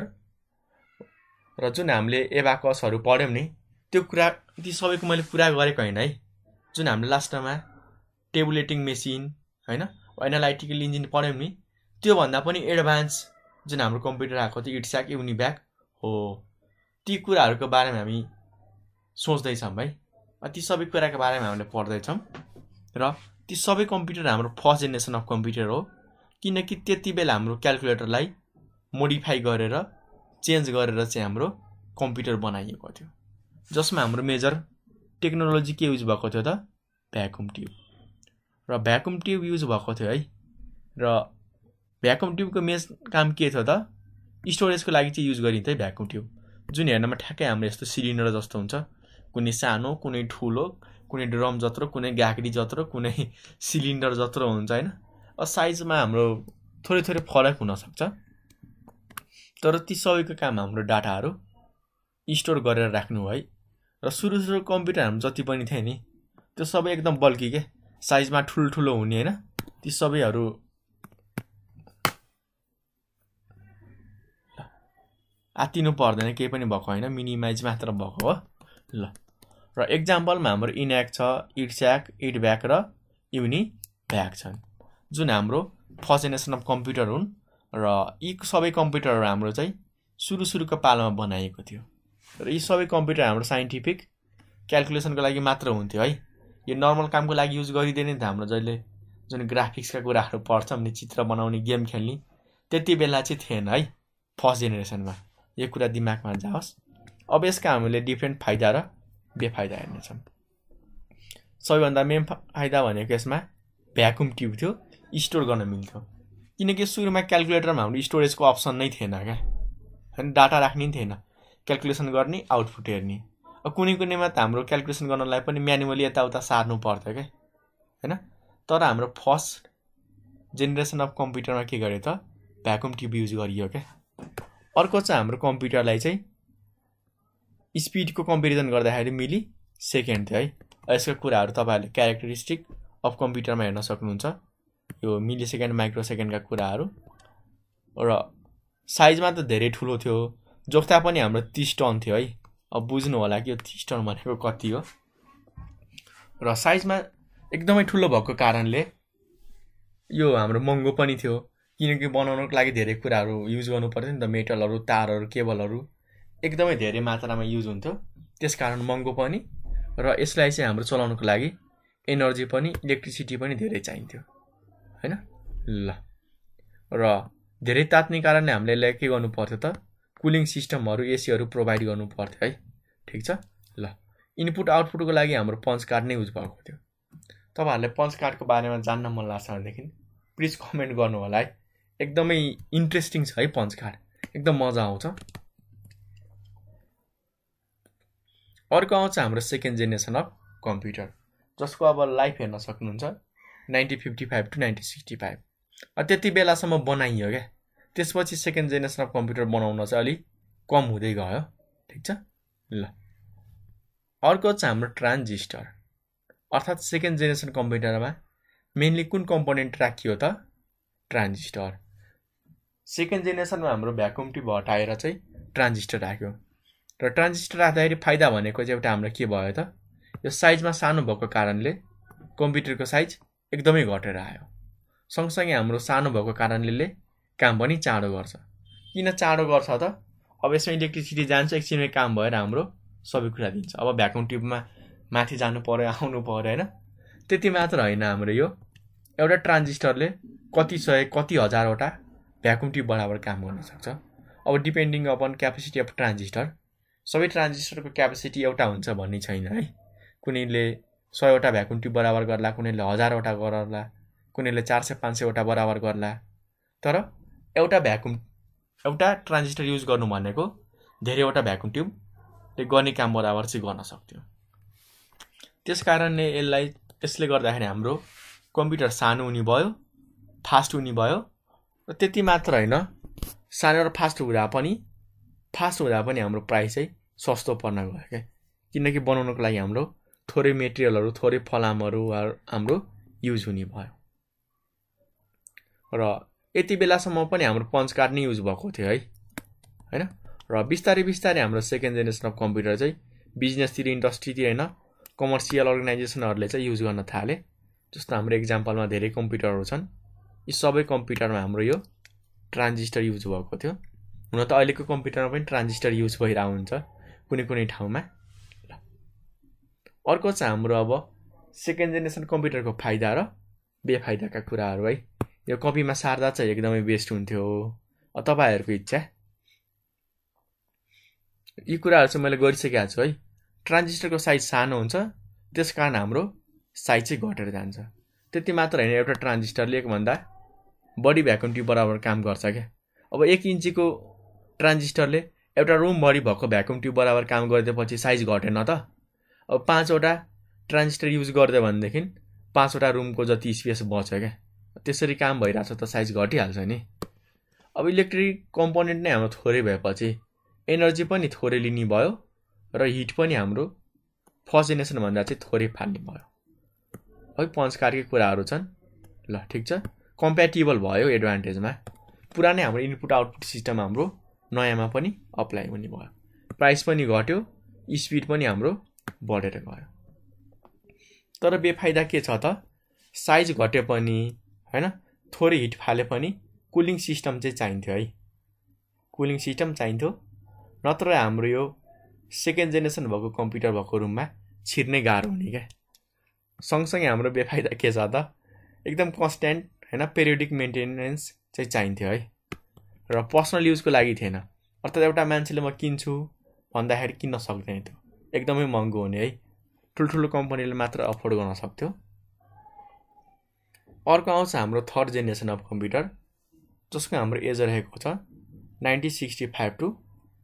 र जुन हामीले एबाकसहरु पढ्यौं नि, त्यो कुरा ती सबैको मैले पुरा गरेको हैन है। जुन हामीले लास्टमा टेबुलेटिङ मेसिन हैन, एनालाइटिकल इन्जिन पढ्यौं नि, त्यो भन्दा पनि एडभान्स जुन हाम्रो कम्प्युटर आएको थियो इडस्याक, युनिब्याग हो, ती कुराहरुको बारेमा हामी सोच्दै छौं है। ती सबै कुराको बारेमा हामीले पढ्दै छौं र ती सबै कम्प्युटर हाम्रो फर्स्ट जेनेरेसन अफ कम्प्युटर हो किनकि त्यति बेला हाम्रो क्याल्कुलेटरलाई मोडिफाई गरेर चेन्ज गरेर चाहिँ हाम्रो कम्प्युटर बनाइएको थियो, जसमा हाम्रो मेजर टेक्नोलोजी के युज भएको थियो त भ्याकुम ट्युब र भ्याकुम ट्युब युज भएको थियो है र भ्याकुम ट्युबको मेन काम के थियो त स्टोरेजको लागि चाहिँ युज गरिन्छ है भ्याकुम ट्युब जुन हेर्नमा ठ्याक्कै हाम्रो यस्तो सिलिन्डर जस्तो हुन्छ कुनै सानो कुनै ठुलो कुनै ड्रम जत्रो कुनै गाग्री जत्रो कुनै सिलिन्डर जत्रो हुन्छ हैन साइजमा हाम्रो थोरै थोरै फरक हुन सक्छ तर ती सबैको काम हाम्रो डाटाहरू स्टोर गरेर राख्नु है र सुरु कम्प्युटर हाम्रो जति पनि थियो नि त्यो सबै एकदम बल्की के साइजमा ठुलो हुने हैन ती सबैहरू आतिनु पर्दैन केही पनि भएको हैन मिनिमाइज मात्र भएको हो ल र एक्जाम्पलमा हाम्रो इन्याक छ इट्स्याक इटब्याक र युनिभ्याक छन् जुन हाम्रो फर्स्ट जेनेरेसन अफ कम्प्युटर हुन् र यी सबै कम्प्युटरहरू हाम्रो चाहिँ सुरुको पालामा बनाइएको थियो र यी सबै कम्प्युटर हाम्रो साइन्टिफिक क्याल्कुलेसनको लागि मात्र हुन्थ्यो है यो नर्मल कामको लागि युज गरिदैन नि त हाम्रो जहिले जुन ग्राफिक्सका कुराहरू पढ्छौं नि चित्र बनाउने गेम खेल्ने त्यति बेला चाहिँ थिएन है फर्स्ट जेनेरेसनमा यो कुरा दिमागमा जाओस् अब यसका हामीले डिफरेन्ट फाइदा र बेफाइदा हेर्नेछौँ सबैभन्दा मेन फाइदा भनेको यसमा भ्याकुम ट्युब थियो स्टोर गर्न मिल्थ्यो किनकि सुरुमा क्याल्कुलेटरमा हाम्रो स्टोरेजको अप्सन नै थिएन क्या हैन डाटा राख्ने थिएन क्याल्कुलेसन गर्ने आउटपुट हेर्ने कुनैमा त हाम्रो क्याल्कुलेसन गर्नलाई पनि म्यानुअली यताउता सार्नु पर्थ्यो क्या हैन तर हाम्रो फर्स्ट जेनेरेसन अफ कम्प्युटरमा के गर्यो त भ्याकुम ट्युब युज गरियो क्या अर्को चाहिँ हाम्रो कम्प्युटरलाई चाहिँ स्पिडको कम्पेरिजन गर्दाखेरि मिली सेकेन्ड थियो है यसको कुराहरू तपाईहरुले क्यारेक्टरिस्टिक अफ कम्प्युटरमा हेर्न सक्नुहुन्छ यो मिली सेकेन्ड माइक्रो सेकेन्डका कुराहरू र साइजमा त धेरै ठुलो थियो जोख्ता पनि हाम्रो 30 टन थियो है अब बुझ्नु होला कि यो 30 टन भनेको कति हो र साइजमा एकदमै ठुलो भएको कारणले यो हाम्रो महँगो पनि थियो किनकि बनाउनको लागि धेरै कुराहरू युज गर्नु पर्थ्यो नि त मेटलहरू तारहरू केबलहरू एकदमै धेरै मात्रामा युज हुन्थ्यो त्यसकारण महँगो पनि र यसलाई चाहिँ हाम्रो चलाउनको लागि एनर्जी पनि इलेक्ट्रिसिटी पनि धेरै चाहिन्थ्यो हैन ल र धेरै तात्ने कारणले हामीले यसलाई के गर्नु पर्थ्यो त कुलिङ सिस्टमहरू एसीहरू प्रोभाइड गर्नु पर्थ्यो है ठीक छ ल इनपुट आउटपुटको लागि हाम्रो पञ्च कार्ड नै युज भएको थियो तपाईहरुले पञ्च कार्डको बारेमा जान्न मन लाग्छ भनेदेखि प्लिज कमेन्ट गर्नु होला है एकदमै इन्ट्रेस्टिङ छ है पञ्च कार्ड एकदम मजा आउँछ अर्को आउँछ हाम्रो सेकेन्ड जेनेरेसन अफ कम्प्युटर जसको अब लाइफ हेर्न सक्नुहुन्छ 1955 to 1965 त्यति बेलासम्म बनाइयो क्या त्यसपछि सेकेन्ड जेनेरेसन अफ कम्प्युटर बनाउन चाहिँ अलि कम हुँदै गयो ठीक छ ल अर्को चाहिँ हाम्रो ट्रान्जिस्टर अर्थात् सेकेन्ड जेनेरेसन कम्प्युटरमा मेनली कुन कम्पोनेन्ट राखियो त ट्रान्जिस्टर सेकेन्ड जेनेरेसनमा हाम्रो भ्याकुम ट्युब हटाएर चाहिँ ट्रान्जिस्टर राख्यो र ट्रान्जिस्टर राख्दाखेरि फाइदा भनेको चाहिँ एउटा हाम्रो के भयो त यो साइजमा सानो भएको कारणले कम्प्युटरको साइज एकदमै घटेर आयो सँगसँगै हाम्रो सानो भएको कारणले काम पनि चाँडो गर्छ किन चाँडो गर्छ त अब यसमा इलेक्ट्रिसिटी जान्छ एकछिनमै काम भएर हाम्रो सबै कुरा दिन्छ अब भ्याकुम ट्युबमा माथि जानु पर्यो आउनु पर्यो हैन त्यति मात्र हैन हाम्रो यो एउटा ट्रान्जिस्टरले कति सय कति हजारवटा भ्याकुम ट्युब बराबर काम गर्न सक्छ अब depending upon capacity of transistor सबै ट्रान्जिस्टरको क्यापेसिटी एउटा हुन्छ भन्ने छैन है कुनैले 100 वटा भ्याकुम ट्युब बराबर गर्ला कुनैले 1000 वटा गर्ला कुनैले 400 500 वटा बराबर गर्ला तर एउटा ट्रान्जिस्टर युज गर्नु भनेको धेरैवटा भ्याकुम ट्युबले गर्ने काम बराबर चाहिँ गर्न सक्थ्यो त्यसकारणले यसले गर्दाखेरि हाम्रो कम्प्युटर सानो हुने भयो फास्ट हुने भयो र त्यति मात्र हैन सानो र फास्ट हुँदा पनि हाम्रो प्राइस चाहिँ सस्तो पर्न गयो के किनकि बनाउनको लागि हाम्रो थोरै मेटेरियलहरु थोरै फलामहरु हाम्रो युज हुने भयो र यति बेलासम्म पनि हाम्रो पञ्च कार्ड नै युज भएको थियो है हैन र बिस्तारै हाम्रो सेकेन्ड जेनेरेसन अफ कम्प्युटर चाहिँ बिजनेसतिर इन्डस्ट्रीतिर हैन कमर्सियल अर्गनाइजेसनहरुले चाहिँ युज गर्न थाले जस्तो हाम्रो एक्जाम्पलमा धेरै कम्प्युटरहरु छन् यी सबै कम्प्युटरमा हाम्रो यो ट्रान्जिस्टर युज भएको थियो हुन त अहिलेको कम्प्युटरमा पनि ट्रान्जिस्टर युज भइरा हुन्छ कुनै ठाउँमा अर्को चाहिँ हाम्रो अब सेकेन्ड जेनेरेसन कम्प्युटरको फाइदा र बेफाइदाका कुराहरु है यो कपीमा सार्दा चाहिँ एकदमै बेस्ट हुन्थ्यो तपाईहरुको इच्छा यी कुराहरु चाहिँ मैले गरिसकेको छु है ट्रान्जिस्टरको साइज सानो हुन्छ, त्यसकारण हाम्रो साइज चाहिँ घटेर जान्छ। त्यति मात्र हैन, एउटा ट्रान्जिस्टरले एकभन्दा बढी भ्याकुम ट्युब बराबर काम गर्छ क्या। अब 1 इन्चीको ट्रान्जिस्टरले एउटा रुम भरि भएको भ्याकुम ट्युब बराबर काम गरिदिएपछि साइज घटेन त। अब 5 वटा ट्रान्जिस्टर युज गर्दै भनेदेखि 5 वटा रुमको जति स्पेस बच्छ क्या। त्यसरी काम भइराछ त साइज घटिहाल्छ नि। अब इलेक्ट्रिक कम्पोनेन्ट नै हाम्रो थोरै भएपछि एनर्जी पनि थोरै लिने भयो र हिट पनि हाम्रो फर्स्ट जेनेरेसन भन्दा चाहिँ थोरै फाल्ने भयो। है पञ्च कार्डकै कुराहरू छन्। ल ठिक छ, कम्प्याटिबल भयो एडभान्टेजमा। पुरानै हाम्रो इनपुट आउटपुट सिस्टम हाम्रो नयाँमा पनि अप्लाई हुने भयो। प्राइस पनि घट्यो, स्पिड पनि हाम्रो बढेर गयो। तर बेफाइदा के छ त, साइज घटे पनि हैन, थोरै हिट फाले पनि कुलिङ सिस्टम चाहिँ चाहिन्थ्यो है। कुलिङ सिस्टम चाहिन्थ्यो, नत्र हाम्रो यो सेकेन्ड जेनेरेसन भएको कम्प्युटर भएको रुममा छिर्नै गाह्रो हुने क्या। सँगसँगै हाम्रो बेफाइदा के छ त, एकदम कन्स्ट्यान्ट हैन पेरियोडिक मेन्टेनेन्स चाहिँ चाहिन्थ्यो है, र पर्सनल युजको लागि थिएन। अर्थात् एउटा मान्छेले म किन्छु भन्दाखेरि किन्न सक्दैन थियो, एकदमै महँगो हुने है। ठुल्ठुलो कम्पनीले मात्र अफोर्ड गर्न सक्थ्यो। अर्को आउँछ हाम्रो थर्ड जेनेरेसन अफ कम्प्युटर, जसको हाम्रो एज रहेको छ 1965 टु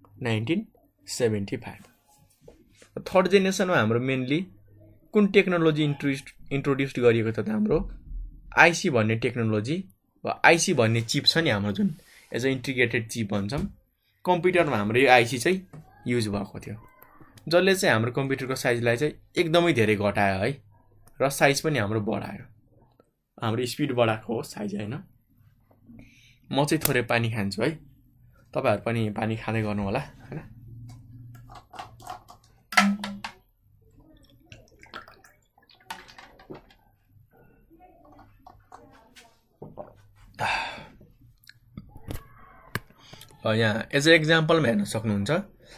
1975। थर्ड जेनेरेसनमा हाम्रो मेनली कुन टेक्नोलोजी इन्ट्रोड्युस गरिएको छ त, हाम्रो आइसी भन्ने टेक्नोलोजी वा आइसी भन्ने चिप छ नि हाम्रो, जुन एज अ इन्टिग्रेटेड चिप भन्छौँ। कम्प्युटरमा हाम्रो यो आइसी चाहिँ युज भएको थियो, जसले चाहिँ हाम्रो कम्प्युटरको साइजलाई चाहिँ एकदमै धेरै घटायो है, र साइज पनि हाम्रो बढायो। हाम्रो स्पिड बढाएको हो, साइज होइन। म चाहिँ थोरै पानी खान्छु है, तपाईहरु पनि पानी खाँदै गर्नु होला हैन। यहाँ एज अ एक्जाम्पलमा हेर्न सक्नुहुन्छ,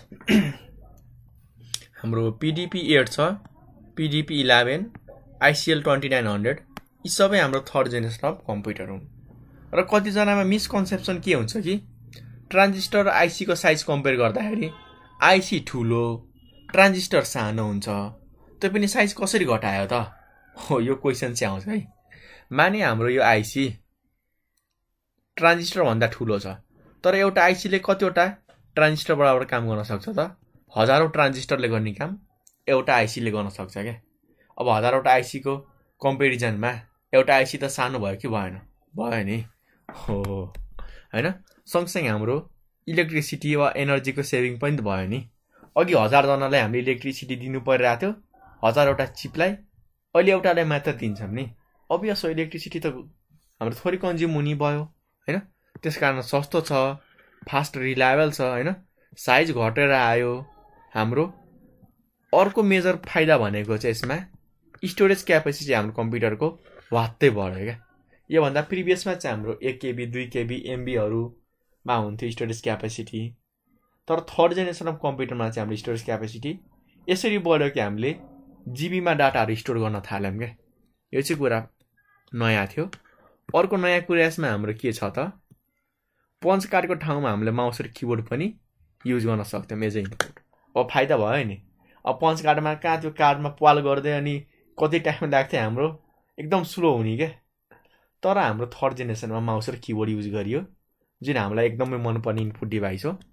हाम्रो PDP-8 छ, PDP-11, ICL 2900, यी सबै हाम्रो थर्ड जेनेरेसन अफ कम्प्युटर हुन्। र कतिजनामा मिसकन्सेप्सन के हुन्छ कि ट्रान्जिस्टर र आइसी को साइज कम्पेयर गर्दाखेरि आइसी ठुलो ट्रान्जिस्टर सानो हुन्छ, त्यो पनि साइज कसरी घटायो त? हो, यो क्वेशन चाहिँ आउँछ है। माने हाम्रो यो आइसी ट्रान्जिस्टर भन्दा ठुलो छ, तर एउटा आइसी ले कतिवटा ट्रान्जिस्टर बराबर काम गर्न सक्छ त? हजारौं ट्रान्जिस्टरले गर्ने काम एउटा आइसी ले गर्न सक्छ के। अब हजारौंटा आइसी को कम्पेरिजनमा एउटा आइसी त सानो भयो कि भएन? भयो नि। हो हैन। सँगसँगै हाम्रो इलेक्ट्रिसिटी वा एनर्जी को सेभिङ पनि त भयो नि। अघि 1000 जनालाई हामीले इलेक्ट्रिसिटी दिनु परिरहेको थियो, हजारौंटा चिपलाई, अहिले एउटालाई मात्र दिन्छौं नि। अभियस इलेक्ट्रिसिटी त हाम्रो थोरै कन्ज्युम हुने भयो हैन। त्यसकारण सस्तो छ, फास्ट रिलायबल छ हैन, साइज घटेर आयो हाम्रो। अर्को मेजर फाइदा भनेको चाहिँ यसमा स्टोरेज क्यापेसिटी हाम्रो कम्प्युटरको वात्तै बढ्यो क्या। यो भन्दा प्रिभियसमा चाहिँ हाम्रो 1 KB 2 KB MBहरुमा हुन्थ्यो स्टोरेज क्यापेसिटी, तर थर्ड जेनेरेसन अफ कम्प्युटरमा चाहिँ हाम्रो स्टोरेज क्यापेसिटी यसरी बढ्यो कि हामीले जीबीमा डाटाहरु स्टोर गर्न थाल्यौं के। यो चाहिँ कुरा नयाँ थियो। अर्को नयाँ कुरा यसमा हाम्रो के छ त, पञ्च कार्डको ठाउँमा हामीले माउस र किबोर्ड पनि युज गर्न सक्थ्यौं एज अ इनपुट। अब फाइदा भयो नि। अब पञ्च कार्डमा कहाँ त्यो कार्डमा पाल गर्दै अनि कति टाइम लाग्थ्यो हाम्रो, एकदम स्लो हुने के। तर हाम्रो थर्ड जेनेरेसनमा माउस र किबोर्ड युज गरियो, जुन हामीलाई एकदमै मनपर्ने इनपुट डिभाइस हो।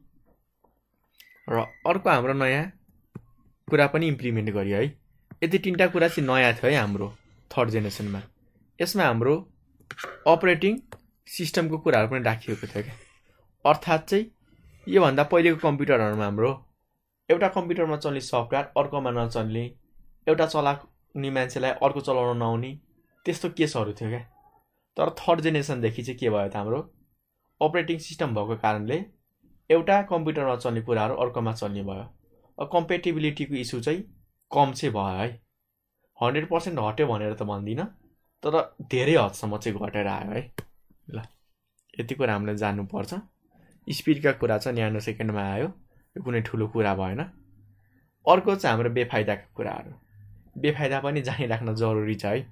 र अर्को हाम्रो नयाँ कुरा पनि इम्प्लिमेन्ट गरियो है। यति तीनटा कुरा चाहिँ नयाँ थियो है हाम्रो थर्ड जेनेरेसनमा। यसमा हाम्रो अपरेटिङ सिस्टमको कुराहरु पनि राखिएको थियो के। अर्थात् चाहिँ यो भन्दा पहिलेको कम्प्युटरहरुमा हाम्रो एउटा कम्प्युटरमा चल्ने सफ्टवेयर अर्कोमा नचल्ने, एउटा चलाउने मान्छेलाई अर्को चलाउन नआउने, त्यस्तो केसहरु थियो के। तर थर्ड जेनेरेसन देखि चाहिँ के भयो त, हाम्रो अपरेटिङ सिस्टम भएको कारणले एउटा कम्प्युटरमा चल्ने कुराहरु अर्कोमा चल्ने भयो। कम्प्याटिबिलिटीको इस्यु चाहिँ कम चाहिँ भयो है। 100% हट्यो भनेर त भन्दिन, तर धेरै हदसम्म चाहिँ घटेर आयो है। ल यति कुरा हामीले जान्नु पर्छ। स्पिडका कुरा चाहिँ न्यानो सेकेन्डमा आयो, यो कुनै ठुलो कुरा भएन। अर्को चाहिँ हाम्रो बेफाइदाका कुराहरु, बेफाइदा पनि जानिराख्न जरुरी छ है।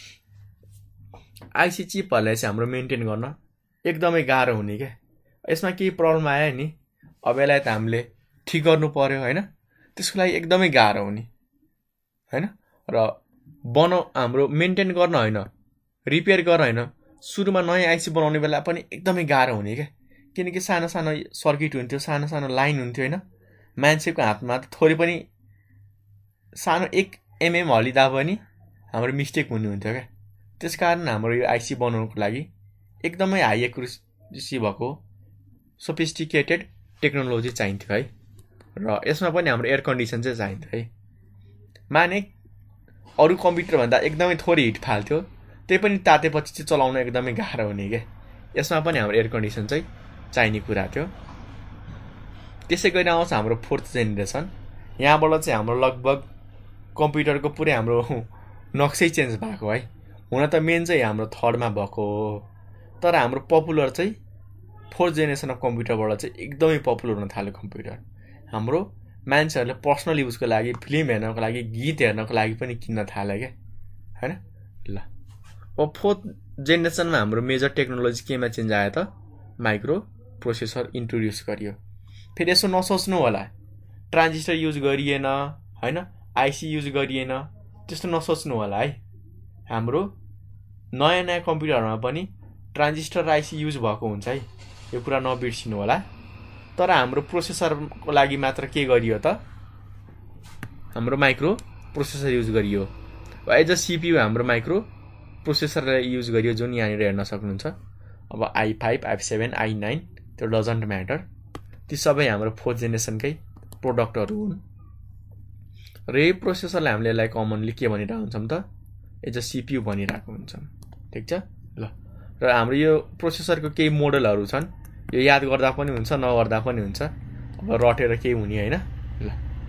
आइसी चिपहरुलाई चाहिँ हाम्रो मेन्टेन गर्न एकदमै गाह्रो हुने के। यसमा केही प्रब्लम आयो नि, अब यसलाई त हामीले ठीक गर्नु पर्यो हैन। त्यसको लागि एकदमै गाह्रो हुने हैन र हाम्रो मेन्टेन गर्न हैन रिपेयर गर्न हैन सुरुमा नयाँ आइसी बनाउने बेला पनि एकदमै गाह्रो हुने के किनकि सानो सानो सर्किट हुन्थ्यो सानो सानो लाइन हुन्थ्यो हैन मान्छेको हातमा थोरै पनि सानो 1 mm हलिदा पनि हाम्रो मिस्टेक हुने हुन्थ्यो के त्यसकारण हाम्रो यो आइसी बनाउनको लागि एकदमै हाई एक्युरेसी भएको सोफिस्टिकेटेड टेक्नोलोजी चाहिन्थ्यो है र यसमा पनि हाम्रो एयर कन्डिसन चाहिँ चाहिन्थ्यो है माने अरु कम्प्युटर भन्दा एकदमै थोरै हिट फाल्थ्यो त्यही पनि तातेपछि चाहिँ चलाउन एकदमै गाह्रो हुने के यसमा पनि हाम्रो एयर कन्डिसन चाहिँ चाहिने कुरा थियो त्यसैगरी आउँछ हाम्रो 4th जेनेरेसन यहाँबाट चाहिँ हाम्रो लगभग कम्प्युटरको पुरै हाम्रो नक्सै चेन्ज भएको है हुन त मेन चाहिँ हाम्रो 3rd मा भएको हो तर हाम्रो पपुलर चाहिँ 4th जेनेरेसन अफ कम्प्युटरबाट चाहिँ एकदमै पपुलर हुन थाल्यो कम्प्युटर हाम्रो मान्छेहरुले पर्सनल युजको लागि फिल्म हेर्नको लागि गीत हेर्नको लागि पनि किन्न थाले के हैन ल अब 4th जेनेरेसनमा हाम्रो मेजर टेक्नोलोजी केमा चेन्ज आयो त माइक्रो प्रोसेसर इन्ट्रोड्युस गरियो फेरि यसो नसोच्नु होला ट्रान्जिस्टर युज गरिएन हैन आइसी युज गरिएन त्यस्तो नसोच्नु होला है हाम्रो नयाँ नयाँ कम्प्युटरमा पनि ट्रान्जिस्टर आइसी युज भएको हुन्छ है यो कुरा नबिर्सिनु होला तर हाम्रो प्रोसेसरको लागि मात्र के गरियो त हाम्रो माइक्रो प्रोसेसर युज गरियो एज अ सीपीयू हाम्रो माइक्रो प्रोसेसर युज गरियो जुन यहाँ हेर्न सक्नुहुन्छ अब i5 i7 i9 त्यो डजन्ट म्याटर ती सबै हाम्रो 4th जेनेरेसनकै प्रोडक्टहरु हुन् र यो प्रोसेसरलाई हामीले यसलाई कमनली के भनिरहेको हुन्छौं त एज अ सीपीयू भनिरहेको हुन्छौं ठीक छ ल र हाम्रो यो प्रोसेसरको केही मोडलहरु छन् यो याद गर्दा पनि हुन्छ नगर्दा पनि हुन्छ अब रटेर केही हुने हैन ल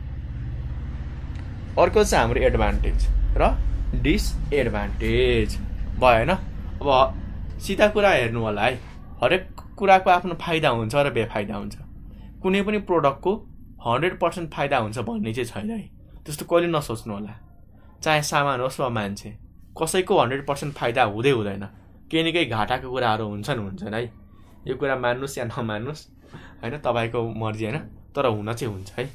अर्को चाहिँ हाम्रो एडभान्टेज र डिसएडभान्टेज भयो हैन अब सिधा कुरा हेर्नु होला है हरेक कुराको आफ्नो फाइदा हुन्छ र बेफाइदा हुन्छ कुनै पनि प्रोडक्टको 100% फाइदा हुन्छ भन्ने चाहिँ छैन है त्यस्तो कहिले नसोच्नु होला चाहे सामान होस् वा मान्छे कसैको 100% फाइदा हुँदै हुँदैन केही न केही घाटाको कुराहरु हुन्छन् है यो कुरा मान्नुस् या नमान्नुस् हैन तपाईको मर्जी हैन तर हुन चाहिँ हुन्छ है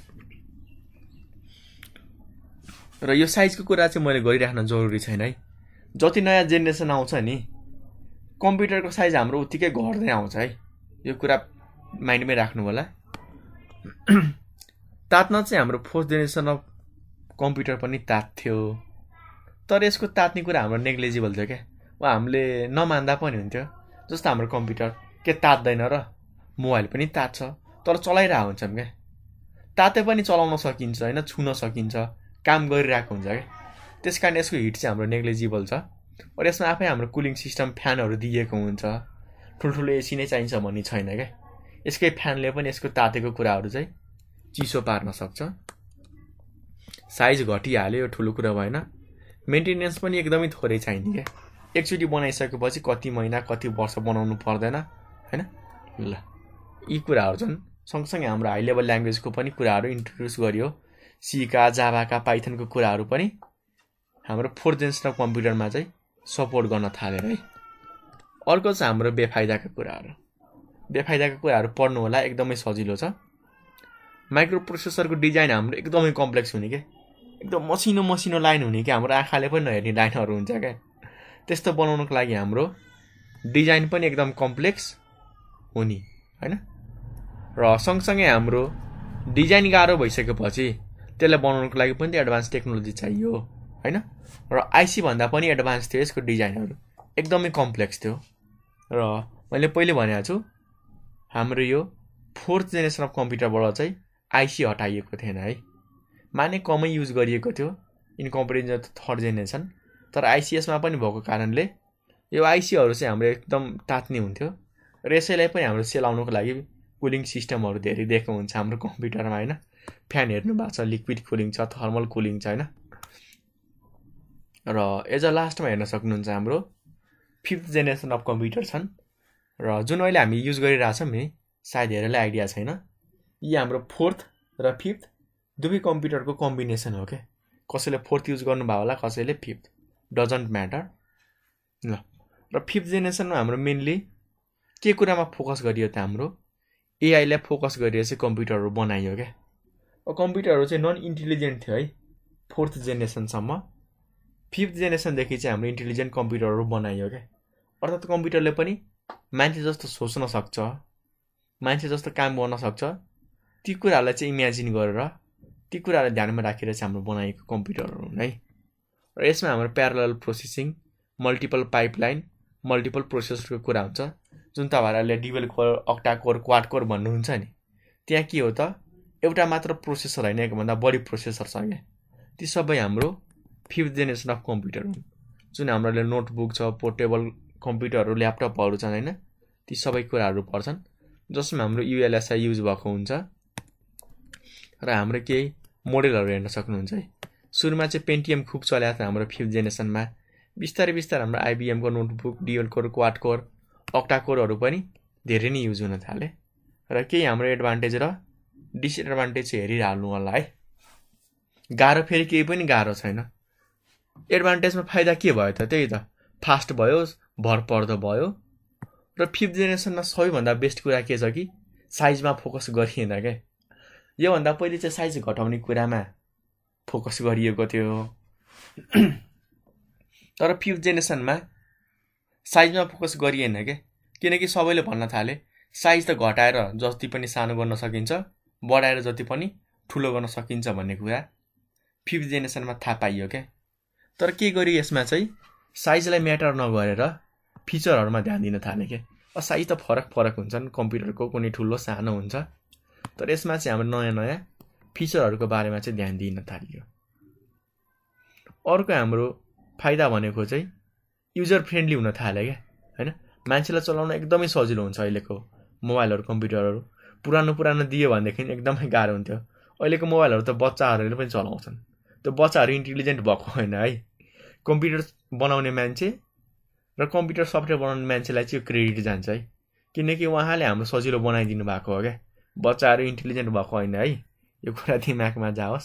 र यो साइजको कुरा चाहिँ मैले गरिराख्न जरुरी छैन है जति नयाँ जेनेरेसन आउँछ नि कम्प्युटरको साइज हाम्रो उतिकै घट्दै आउँछ है यो कुरा माइन्डमै राख्नु होला तात्न चाहिँ हाम्रो 4th जेनेरेसन अफ कम्प्युटर पनि तात्थ्यो तर यसको तात्ने कुरा हाम्रो नेग्लिजिबल थियो के वा हामीले नमान्दा पनि हुन्थ्यो जस्तो हाम्रो कम्प्युटर के तात्दैन र मोबाइल पनि तात्छ तर चलाइरहेको हुन्छौं के ताते पनि चलाउन सकिन्छ हैन छुन सकिन्छ काम गरिरहेको हुन्छ के त्यसकारण यसको हिट चाहिँ हाम्रो नेग्लिजिबल छ र यसमा आफै हाम्रो कुलिङ सिस्टम फ्यानहरु दिएको हुन्छ ठुलठुलो एसी नै चाहिन्छ भन्ने छैन के यसकै फ्यानले पनि यसको तातेको कुराहरु चाहिँ चिसो पार्न सक्छ साइज घटिहाल्यो यो ठुलो कुरा भएन मेन्टेनेन्स पनि एकदमै थोरै चाहिन्छ के एकचोटी बनाइसकेपछि कति महिना कति वर्ष बनाउनु पर्दैन हैन ल यी कुराहरु छन् सँगसँगै हाम्रो हाई लेभल ल्याङ्ग्वेजको पनि कुराहरु इन्ट्रोड्युस गरियो सी का जावा का पाइथन को कुराहरु पनि हाम्रो 4th जेनेरेसन कम्प्युटरमा चाहिँ सपोर्ट गर्न थाले है अर्को चाहिँ हाम्रो बेफाइदाका कुराहरु पढ्नु होला एकदमै सजिलो छ माइक्रो प्रोसेसरको डिजाइन हाम्रो एकदमै कम्प्लेक्स हुने के एकदम मसिनो लाइन हुने के हाम्रो आँखाले पनि नहेर्ने लाइनहरु हुन्छ के त्यस्तो बनाउनको लागि हाम्रो डिजाइन पनि एकदम कम्प्लेक्स हुने हैन र सँगसँगै हाम्रो डिजाइन गाह्रो भइसकेपछि त्यसलाई बनाउनको लागि पनि एडभान्स टेक्नोलोजी चाहियो हैन र आइसी भन्दा पनि एडभान्स थियो यसको डिजाइनहरु एकदमै कम्प्लेक्स थियो र मैले पहिले भनेको छु हाम्रो यो 4th जेनेरेसन अफ कम्प्युटरबाट चाहिँ आइसी हटाइएको थिएन है माने कमै युज गरिएको थियो in comparison to 3rd generation तर आइसीएसमा पनि भएको कारणले यो आइसीहरु चाहिँ हाम्रो एकदम तात्ने हुन्थ्यो र यसैलाई पनि हाम्रो चलाउनको लागि कुलिङ सिस्टमहरु धेरै दिएको हुन्छ हाम्रो कम्प्युटरमा हैन फ्यान हेर्नु भएको छ लिक्विड कुलिङ छ थर्मल कुलिङ छ हैन र एज अ लास्टमा हेर्न सक्नुहुन्छ हाम्रो 5th जेनेरेसन अफ कम्प्युटर छन् र जुन अहिले हामी युज गरिरहेछौं नि सायद धेरैलाई आइडिया छैन यी हाम्रो 4th र 5th दुवै कम्प्युटरको कम्बिनेसन हो के कसैले 4th युज गर्नु भयो होला कसैले 5th डजन्ट म्याटर ल र 5th जेनेरेसनमा हाम्रो मेनली के कुरामा फोकस गरियो त हाम्रो एआई लाई फोकस गरेर चाहिँ कम्प्युटरहरु बनाइयो के कम्प्युटरहरु चाहिँ नन इन्टेलिजेन्ट थियो है 4th जेनेरेसनसम्म 5th जेनेरेसनदेखि चाहिँ हाम्रो इन्टेलिजेन्ट कम्प्युटरहरु बनाइयो के अर्थात् कम्प्युटरले पनि मान्छे जस्तो सोच्न सक्छ मान्छे जस्तो काम गर्न सक्छ ती कुराहरुलाई चाहिँ इमेजिन गरेर ती कुराहरुलाई ध्यानमा राखेर चाहिँ हाम्रो बनाएको कम्प्युटरहरु हुन् है र यसमा हाम्रो parallel processing multiple pipeline multiple प्रोसेसरको कुरा हुन्छ जुन तपाईहरुले dual core octa core quad core भन्नुहुन्छ नि त्यहाँ के हो त एउटा मात्र प्रोसेसर हैन एक भन्दा बढी प्रोसेसर छ के ती सबै हाम्रो 5th जेनेरेसन अफ कम्प्युटर हुन् जुन हामीले नोटबुक छ पोर्टेबल कम्प्युटरहरु ल्यापटपहरु छन् हैन ती सबै कुराहरु पर्छन् जसमा हाम्रो ULSI युज भएको हुन्छ र हाम्रो केही मोडेलहरु हेर्न सक्नुहुन्छ है सुरुमा चाहिँ पेन्टियम खूब चलेको थियो हाम्रो 5th जेनेरेसनमा बिस्तारै बिस्तारै हाम्रो IBM को notebook dual core quad core octa कोरहरु पनि धेरै नै युज हुन थाले र केही हाम्रो एडभान्टेज र डिसएडभान्टेज चाहिँ हेरिहाल्नु होला है गाह्रो फेरि केही पनि गाह्रो छैन एडभान्टेजमा फाइदा के भयो त त्यही त फास्ट भयो भरपर्दो भयो र 5th जेनेरेसनमा सबैभन्दा बेस्ट कुरा के छ कि साइजमा फोकस गरिएन के यो भन्दा पहिले चाहिँ साइज घटाउने कुरामा फोकस गरिएको थियो तर 5th जेनेरेसनमा साइजमा फोकस गरिएन के किनकि सबैले भन्न थाले साइज त घटाएर जति पनि सानो गर्न सकिन्छ बढाएर जति पनि ठुलो गर्न सकिन्छ भन्ने कुरा 5th जेनेरेसनमा थाहा पाइयो के तर के गरी यसमा चाहिँ साइजलाई म्याटर नगरेर फिचरहरुमा ध्यान दिन थाले के साइज त फरक हुन्छन् कम्प्युटरको कुनै ठुलो सानो हुन्छ तर यसमा चाहिँ हाम्रो नयाँ फिचरहरुको बारेमा चाहिँ ध्यान दिन थालियो अर्को हाम्रो फाइदा भनेको चाहिँ युजर फ्रेन्डली हुन थाले के हैन मान्छेलाई चलाउन एकदमै सजिलो हुन्छ अहिलेको मोबाइलहरु कम्प्युटरहरु पुरानो दियो भनेदेखि एकदमै गाह्रो हुन्थ्यो अहिलेको मोबाइलहरु त बच्चाहरुले पनि चलाउँछन् त्यो बच्चाहरु इन्टेलिजेन्ट भएको हैन है कम्प्युटर बनाउने मान्छे र कम्प्युटर सफ्टवेयर बनाउने मान्छेलाई चाहिँ क्रेडिट जान्छ है किनकि उहाँले हाम्रो सजिलो बनाइदिनु भएको हो के बच्चाहरु इन्टेलिजेन्ट भएको हैन है यो कुरा दिमागमा जाओस्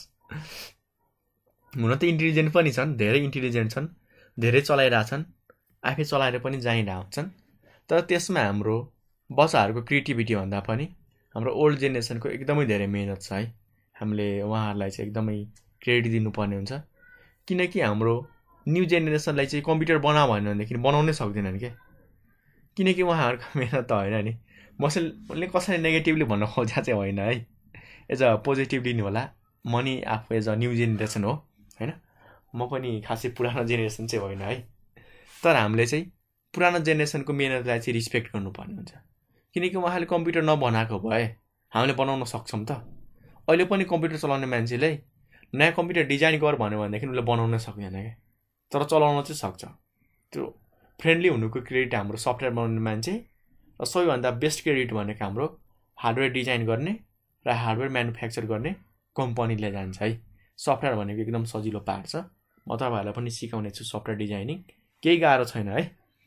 हुन त इन्टेलिजेन्ट पनि छन् धेरै इन्टेलिजेन्ट छन् धेरै चलाइराछन् आफै चलाएर पनि जानिरा हुन्छन् तर त्यसमा हाम्रो बच्चाहरुको क्रिएटिभिटी भन्दा पनि हाम्रो ओल्ड जेनेरेसनको एकदमै धेरै मेहनत छ है हामीले उहाँहरुलाई चाहिँ एकदमै क्रेडिट दिनुपर्ने हुन्छ किनकि हाम्रो न्यू जेनेरेसनलाई चाहिँ कम्प्युटर बना भन्नेदेखि बनाउनै सक्दैनन् के किनकि उहाँहरुको मेहनत त हैन नि मैले कसैले नेगेटिभली भन्न खोजेको चाहिँ होइन है एज अ पोजिटिभ लिनु होला म नि आफू एज अ न्यू जेनेरेसन हो हैन म पनि खासै पुरानो जेनेरेसन चाहिँ होइन है तर हामीले चाहिँ पुरानो जेनेरेसनको मेहनतलाई चाहिँ रिस्पेक्ट गर्नुपर्ने हुन्छ किनकि उहाँले कम्प्युटर नबनाएको भए हामीले बनाउन सक्छौं त अहिले पनि कम्प्युटर चलाउने मान्छेले नयाँ कम्प्युटर डिजाइन गर भन्यो भनेदेखि उले बनाउन सक्दैन के तर चलाउन चाहिँ सक्छ त्यो फ्रेन्डली हुनुको क्रेडिट हाम्रो सफ्टवेयर बनाउने मान्छे र सबैभन्दा बेस्ट क्रेडिट भनेको हाम्रो हार्डवेयर डिजाइन गर्ने र हार्डवेयर म्यानुफ्याक्चर गर्ने कम्पनीले जान्छ है सफ्टवेयर भनेको एकदम सजिलो पार्ट छ म तपाईहरुलाई पनि सिकाउने छु सफ्टवेयर डिजाइनिङ केही गाह्रो छैन है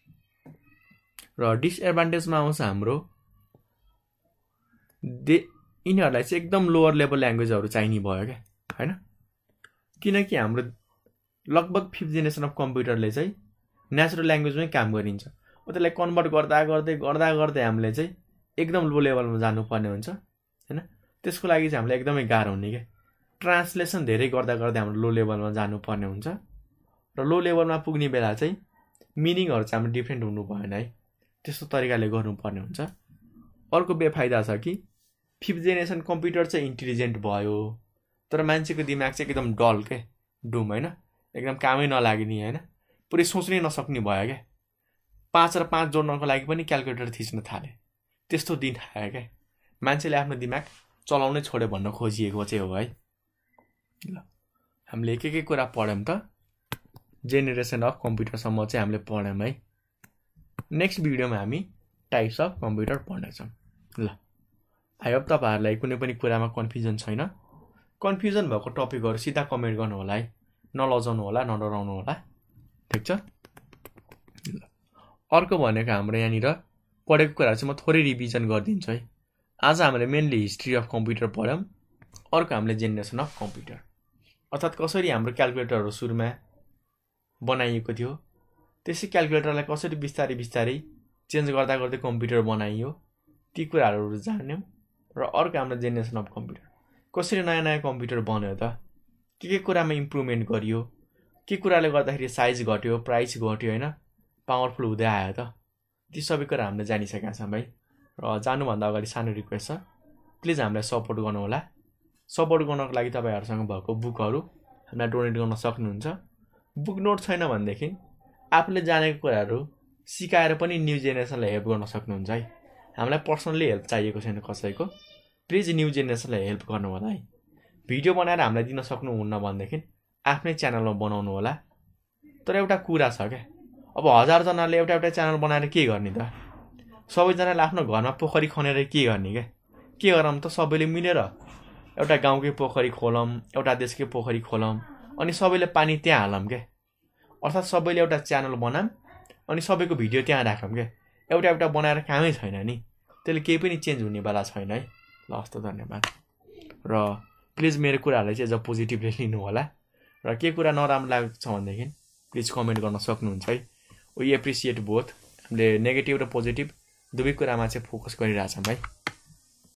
र डिसएडभान्टेजमा आउँछ हाम्रो यिनीहरुलाई चाहिँ एकदम लोअर लेभल ल्याङ्ग्वेजहरु चाहिने भयो के हैन किनकि हाम्रो लगभग 5th जेनेरेसन अफ कम्प्युटरले चाहिँ नेचुरल ल्याङ्ग्वेजमै काम गरिन्छ त्यसलाई कन्भर्ट गर्दा गर्दै हामीले चाहिँ एकदम लो लेभलमा जानुपर्ने हुन्छ हैन त्यसको लागि चाहिँ हामीलाई एकदमै गाह्रो हुने के ट्रान्सलेसन धेरै गर्दा हाम्रो लो लेभलमा जानुपर्ने हुन्छ र लो लेभलमा पुग्ने बेला चाहिँ मिनिङहरु चाहिँ हाम्रो डिफरेन्ट हुनु भएन है त्यस्तो तरिकाले गर्नुपर्ने हुन्छ अर्को बेफाइदा छ कि 5th जेनेरेसन कम्प्युटर चाहिँ इन्टेलिजेन्ट भयो तर मान्छेको दिमाग चाहिँ एकदम डल के डुम हैन एकदम कामै नलाग्ने हैन पुरै सोच्नै नसक्ने भयो के 5 र 5 जोड्नको लागि पनि क्याल्कुलेटर थिच्न थाले त्यस्तो दिन आयो के मान्छेले आफ्नो दिमाग चलाउनै छोड्यो भन्न खोजिएको चाहिँ हो है ल हामीले के कुरा पढ्यौं त जेनेरेसन अफ कम्प्युटरसम्म चाहिँ हामीले पढ्यौं है नेक्स्ट भिडियोमा हामी टाइप्स अफ कम्प्युटर पढ्नेछौं ल आई होप तपाईहरुलाई कुनै पनि कुरामा कन्फ्युजन छैन कन्फ्युजन भएको टपिकहरु सिधा कमेन्ट गर्नु होला है नलजाउनु होला नडराउनु होला ठीक छ अर्को भनेको हाम्रो यहाँनिर पढेको कुराहरु चाहिँ म थोरै रिभिजन गर्दिन्छु है आज हामीले मेनली हिस्ट्री अफ कम्प्युटर पढ्यौं अर्को हामीले जेनेरेसन अफ कम्प्युटर अर्थात कसरी हाम्रो क्याल्कुलेटरहरु सुरुमा बनाइएको थियो त्यसै क्याल्कुलेटरलाई कसरी बिस्तारै चेन्ज गर्दै कम्प्युटर बनाइयो ती कुराहरु जान्यौं र अर्को हाम्रो जेनेरेसन अफ कसरी नयाँ नयाँ कम्प्युटर बन्यो त, के कुरामा इम्प्रुभमेन्ट गरियो, के कुराले गर्दाखेरि साइज घट्यो, प्राइस घट्यो हैन, पावरफुल हुँदै आयो त, ती सबै कुरा हामीले जानिसकेका छौँ भाइ। र जानुभन्दा अगाडि सानो रिक्वेस्ट छ, प्लिज हामीलाई सपोर्ट गर्नु होला। सपोर्ट गर्नको लागि तपाईहरुसँग भएको बुकहरु हामीलाई डोनेट गर्न सक्नुहुन्छ। बुक नोट छैन भनेदेखि आफूले जानेको कुराहरु सिकाएर पनि न्यू जेनेरेसनलाई हेल्प गर्न सक्नुहुन्छ है। हामीलाई पर्सनली हेल्प चाहिएको छैन कसैको, प्लिज न्यू जेनेरेसनलाई हेल्प गर्नु होला है। भिडियो बनाएर हामीलाई दिन सक्नुहुन्न भनेदेखि आफ्नै च्यानलमा बनाउनु होला। तर एउटा कुरा छ के, अब 1000 जनाले एउटा च्यानल बनाएर के गर्ने त, सबैजनाले आफ्नो घरमा पोखरी खनेर के गर्ने के गरौँ त, सबैले मिलेर एउटा गाउँकै पोखरी खोलौँ, एउटा देशकै पोखरी खोलौँ, अनि सबैले पानी त्यहाँ हालौँ के। अर्थात् सबैले एउटा च्यानल बनाम अनि सबैको भिडियो त्यहाँ राखौँ के। एउटा बनाएर कामै छैन नि, त्यसले केही पनि चेन्ज हुनेवाला छैन है। ल हस्त, धन्यवाद। र प्लिज मेरो कुराहरूलाई चाहिँ एज पोजिटिभली लिनु होला, र के कुरा नराम्रो लाग्छ भनेदेखि प्लिज कमेन्ट गर्न सक्नुहुन्छ है। We appreciate both. हामीले नेगेटिभ र पोजिटिभ दुवै कुरामा चाहिँ फोकस गरिरहेछौँ भाइ।